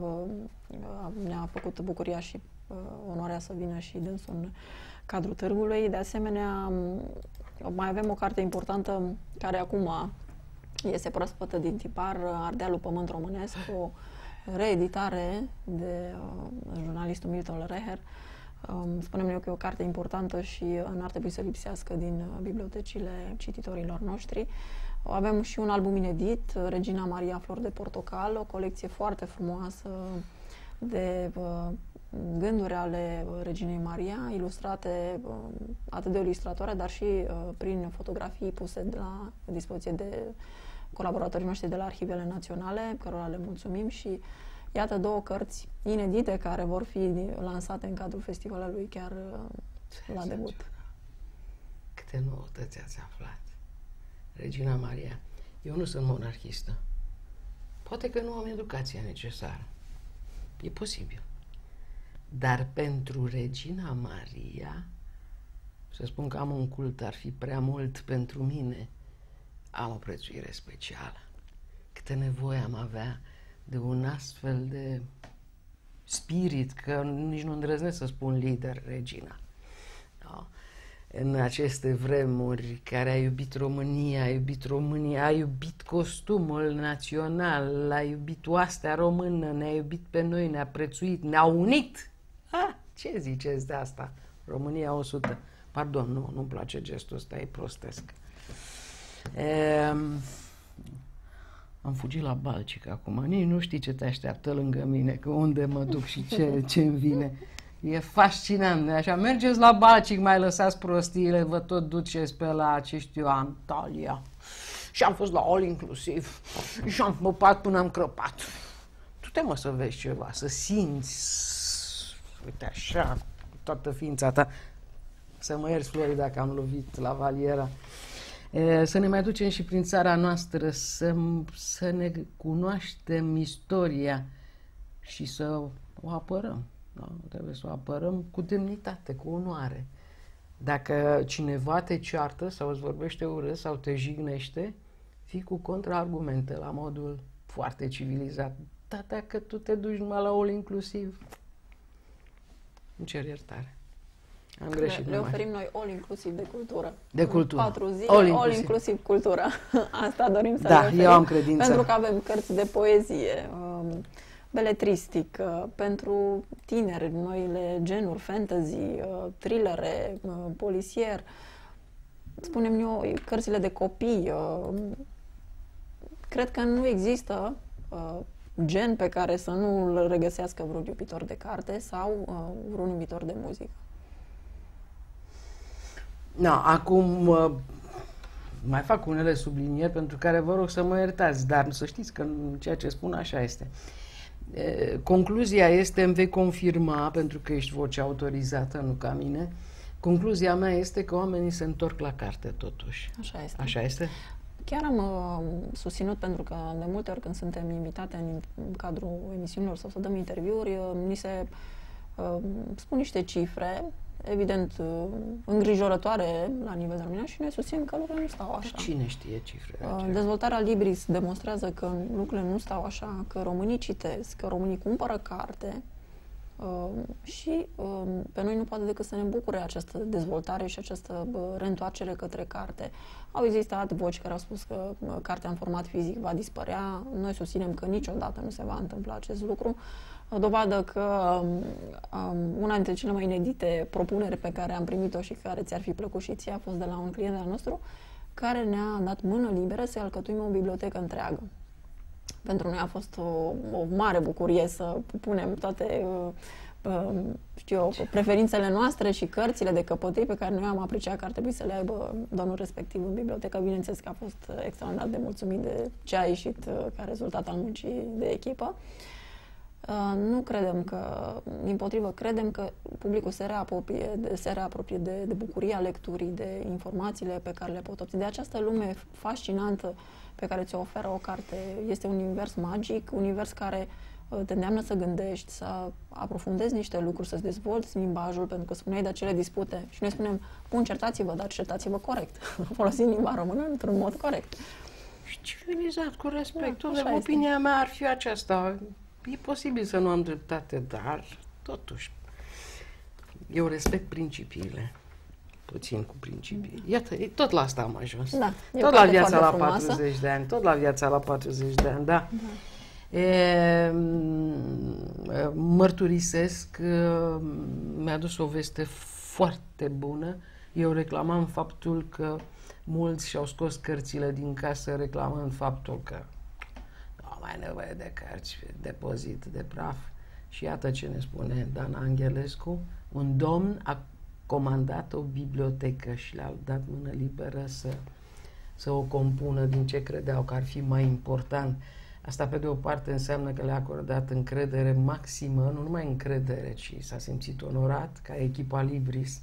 Speaker 2: ne-a făcut bucuria și uh, onoarea să vină și dânsul în cadrul târgului. De asemenea, mai avem o carte importantă care acum este proaspătă din tipar, Ardealul Pământ Românesc, o reeditare de uh, jurnalistul Milton Reher. Um, spunem eu că e o carte importantă și n-ar trebui să lipsească din uh, bibliotecile cititorilor noștri. Avem și un album inedit, Regina Maria Flor de Portocal, o colecție foarte frumoasă de uh, gânduri ale Reginei Maria, ilustrate uh, atât de o ilustratoare, dar și uh, prin fotografii puse de la dispoziție de colaboratorii noștri de la Arhivele Naționale, cărora le mulțumim, și iată două cărți inedite care vor fi lansate în cadrul festivalului chiar uh, la debut.
Speaker 1: Câte noutăți ați aflat. Regina Maria, eu nu sunt monarhistă. Poate că nu am educația necesară. E posibil. Dar pentru Regina Maria, să spun că am un cult ar fi prea mult pentru mine. Am o prețuire specială. Câtă nevoie am avea de un astfel de spirit, că nici nu îndrăznesc să spun lider, Regina. Da? În aceste vremuri, care a iubit România, a iubit România, a iubit costumul național, a iubit oastea română, ne-a iubit pe noi, ne-a prețuit, ne-a unit. Ah, ce ziceți de asta? România o sută. Pardon, nu, nu-mi place gestul ăsta, e prostesc. E, am fugit la Balcic acum, nici nu știi ce te așteaptă lângă mine, că unde mă duc și ce ce-mi vine. E fascinant, așa, mergeți la Balcic, mai lăsați prostiile, vă tot duceți pe la, ce știu, Antalya. Și am fost la all inclusiv și am măpat până am crăpat. Du-te, mă, să vezi ceva, să simți, uite așa, cu toată ființa ta. Să mă ierți, Flori, dacă am lovit la valiera. E, să ne mai ducem și prin țara noastră, să, să ne cunoaștem istoria și să o apărăm. Da? Trebuie să o apărăm cu demnitate, cu onoare. Dacă cineva te ceartă sau îți vorbește urât sau te jignește, fii cu contraargumente la modul foarte civilizat. Dar dacă tu te duci numai la all inclusiv, îmi cer iertare. Am greșit.
Speaker 2: Le, le oferim noi all inclusiv de cultură.
Speaker 1: De cultură.
Speaker 2: Patru zile,
Speaker 1: all
Speaker 2: all
Speaker 1: inclusiv,
Speaker 2: inclusiv cultură. Asta dorim să
Speaker 1: da,
Speaker 2: le oferim.
Speaker 1: eu am credință.
Speaker 2: Pentru că avem cărți de poezie, um, beletristică, pentru tineri, noile genuri, fantasy, uh, thrillere, uh, policier, spunem eu, cărțile de copii. Uh, cred că nu există uh, gen pe care să nu îl regăsească vreun iubitor de carte sau uh, vreun iubitor de muzică.
Speaker 1: Na, acum uh, mai fac unele sublinieri pentru care vă rog să mă iertați, dar să știți că ceea ce spun așa este. E, concluzia este, îmi vei confirma, pentru că ești voce autorizată, nu ca mine, concluzia mea este că oamenii se întorc la carte totuși.
Speaker 2: Așa este.
Speaker 1: Așa este?
Speaker 2: Chiar am uh, susținut, pentru că de multe ori când suntem invitate în, în cadrul emisiunilor sau să dăm interviuri, uh, ni se uh, spun niște cifre, evident, uh, îngrijorătoare la nivel de România și noi susținem că lucrurile nu stau așa.
Speaker 1: Dar cine știe cifrele
Speaker 2: uh, Dezvoltarea Libris demonstrează că lucrurile nu stau așa, că românii citesc, că românii cumpără carte uh, și uh, pe noi nu poate decât să ne bucure această dezvoltare și această uh, reîntoarcere către carte. Au existat voci care au spus că uh, cartea în format fizic va dispărea. Noi susținem că niciodată nu se va întâmpla acest lucru. O dovadă că um, una dintre cele mai inedite propuneri pe care am primit-o și care ți-ar fi plăcut și ție a fost de la un client al nostru care ne-a dat mână liberă să alcătuim o bibliotecă întreagă. Pentru noi a fost o, o mare bucurie să punem toate uh, uh, știu eu, preferințele noastre și cărțile de căpătâi pe care noi am apreciat că ar trebui să le aibă domnul respectiv în bibliotecă. Bineînțeles că a fost extraordinar de mulțumit de ce a ieșit uh, ca rezultat al muncii de echipă. Uh, nu credem că, dimpotrivă, credem că publicul se reapropie de, se reapropie de, de bucuria lecturii, de informațiile pe care le pot obține, de această lume fascinantă pe care ți-o oferă o carte. Este un univers magic, un univers care uh, te îndeamnă să gândești, să aprofundezi niște lucruri, să-ți dezvolți limbajul, pentru că spuneai de acele dispute și noi spunem, bun, certați-vă, dar certați-vă corect, folosind limba română într-un mod corect.
Speaker 1: Și civilizat, cu respect.
Speaker 2: Da,
Speaker 1: opinia
Speaker 2: este.
Speaker 1: mea ar fi aceasta. E posibil să nu am dreptate, dar totuși eu respect principiile. Puțin cu principii. Iată, tot la asta am ajuns.
Speaker 2: Da,
Speaker 1: tot la viața la patruzeci de ani. Tot la viața la patruzeci de ani, da. da. E, mărturisesc, mi-a dus o veste foarte bună. Eu reclamam faptul că mulți și-au scos cărțile din casă reclamând faptul că nu mai nevoie de cărți, depozit de praf. Și iată ce ne spune Dan Angelescu. Un domn a comandat o bibliotecă și le-a dat mână liberă să, să o compună din ce credeau că ar fi mai important. Asta, pe de o parte, înseamnă că le-a acordat încredere maximă, nu numai încredere, ci s-a simțit onorat ca echipa Libris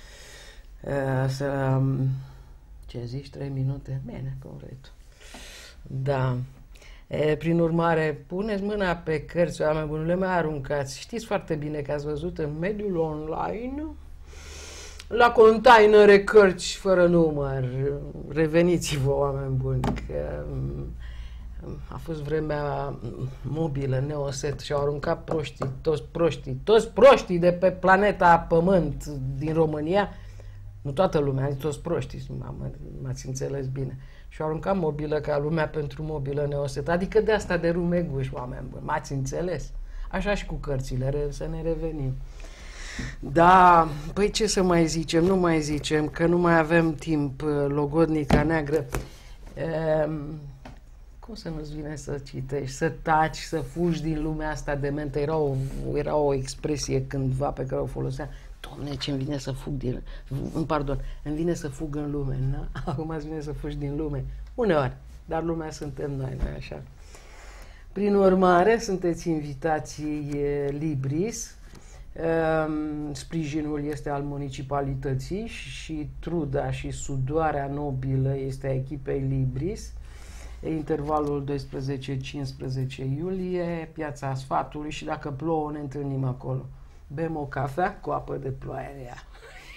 Speaker 1: să... Ce zici? Trei minute? Bine, cum vrei tu. Da. E, prin urmare, puneți mâna pe cărți, oameni buni, nu le mai aruncați. Știți foarte bine că ați văzut în mediul online, la containere cărți fără număr. Reveniți-vă, oameni buni, că a fost vremea mobilă, Neoset, și au aruncat proștii, toți proștii, toți proștii de pe planeta Pământ din România, nu toată lumea, nici toți proștii, m-ați înțeles bine. Și au aruncat mobilă ca lumea pentru mobilă Neoset. Adică de asta de rumeguși, oameni buni. M-ați înțeles? Așa și cu cărțile, să ne revenim. Da, păi ce să mai zicem? Nu mai zicem, că nu mai avem timp, logodnica neagră. E, cum să nu-ți vine să citești, să taci, să fugi din lumea asta de mente? Era o, era o expresie cândva pe care o foloseam. Doamne, ce-mi vine să fug din... Pardon, îmi vine să fug în lume, nu? Acum îți vine să fugi din lume. Uneori, dar lumea suntem noi, noi așa. Prin urmare, sunteți invitații Libris. Sprijinul este al municipalității și truda și sudoarea nobilă este a echipei Libris. Intervalul doisprezece cincisprezece iulie, Piața Sfatului, și dacă plouă ne întâlnim acolo. Bem o cafea cu apă de ploaie în ea.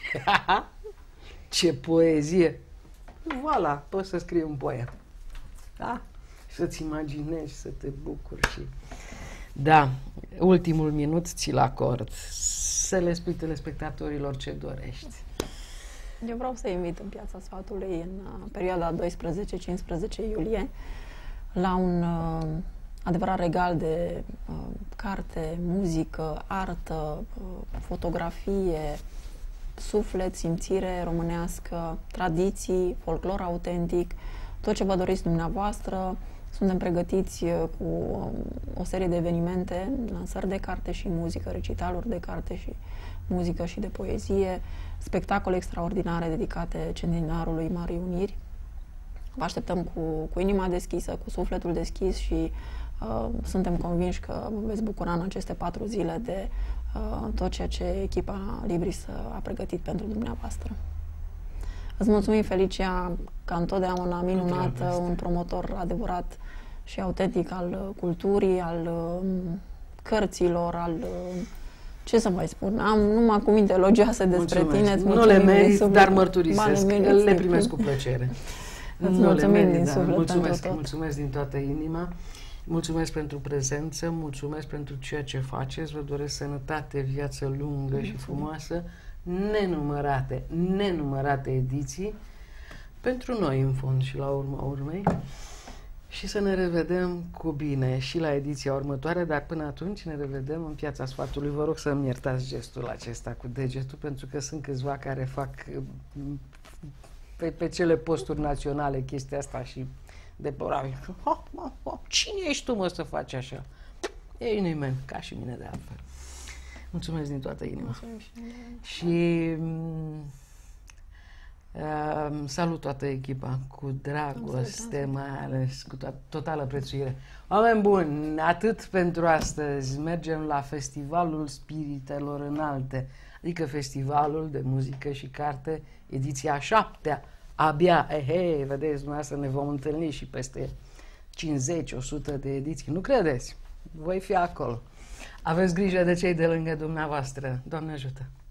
Speaker 1: Ce poezie! Voilà, poți să scrii un poem. Da? Să-ți imaginezi, să te bucuri și... Da, ultimul minut ți-l acord. Să le spui telespectatorilor ce dorești.
Speaker 2: Eu vreau să invit în Piața Sfatului în uh, perioada doisprezece cincisprezece iulie la un uh, adevărat regal de uh, carte, muzică, artă, uh, fotografie, suflet, simțire românească, tradiții, folclor autentic, tot ce vă doriți dumneavoastră. Suntem pregătiți uh, cu um, o serie de evenimente, lansări de carte și muzică, recitaluri de carte și muzică și de poezie, spectacole extraordinare dedicate centenarului Marii Uniri. Vă așteptăm cu, cu inima deschisă, cu sufletul deschis și uh, suntem convinși că vă veți bucura în aceste patru zile de uh, tot ceea ce echipa Libris a pregătit pentru dumneavoastră. Îți mulțumim, Felicia, ca întotdeauna minunată, un promotor adevărat și autentic al culturii, al uh, cărților, al... Uh, ce să mai spun? Am numai cuvinte elogioase despre
Speaker 1: mulțumesc.
Speaker 2: tine.
Speaker 1: Nu le merit, dar mărturisesc. Le, le primesc cu plăcere.
Speaker 2: Îți mulțumim din suflet
Speaker 1: mulțumesc,
Speaker 2: pentru tot.
Speaker 1: mulțumesc din toată inima. Mulțumesc pentru prezență, mulțumesc pentru ceea ce faceți. Vă doresc sănătate, viață lungă mulțumesc. Și frumoasă, nenumărate, nenumărate ediții pentru noi, în fond și la urma urmei. Și să ne revedem cu bine și la ediția următoare, dar până atunci ne revedem în Piața Sfatului. Vă rog să-mi iertați gestul acesta cu degetul, pentru că sunt câțiva care fac pe, pe cele posturi naționale chestia asta și deplorabil. Cine ești tu, mă, să faci așa? Ei nimeni, ca și mine de altfel. Mulțumesc din toată inima. Și uh, salut toată echipa cu dragoste, mai ales cu to totală prețuire. Oameni buni, atât pentru astăzi. Mergem la Festivalul Spiritelor Înalte, adică Festivalul de Muzică și Carte, ediția șaptea. Abia, ehe, vedeți, dumneavoastră ne vom întâlni și peste cincizeci o sută de ediții. Nu credeți? Voi fi acolo. Aveți grijă de cei de lângă dumneavoastră. Doamne ajută!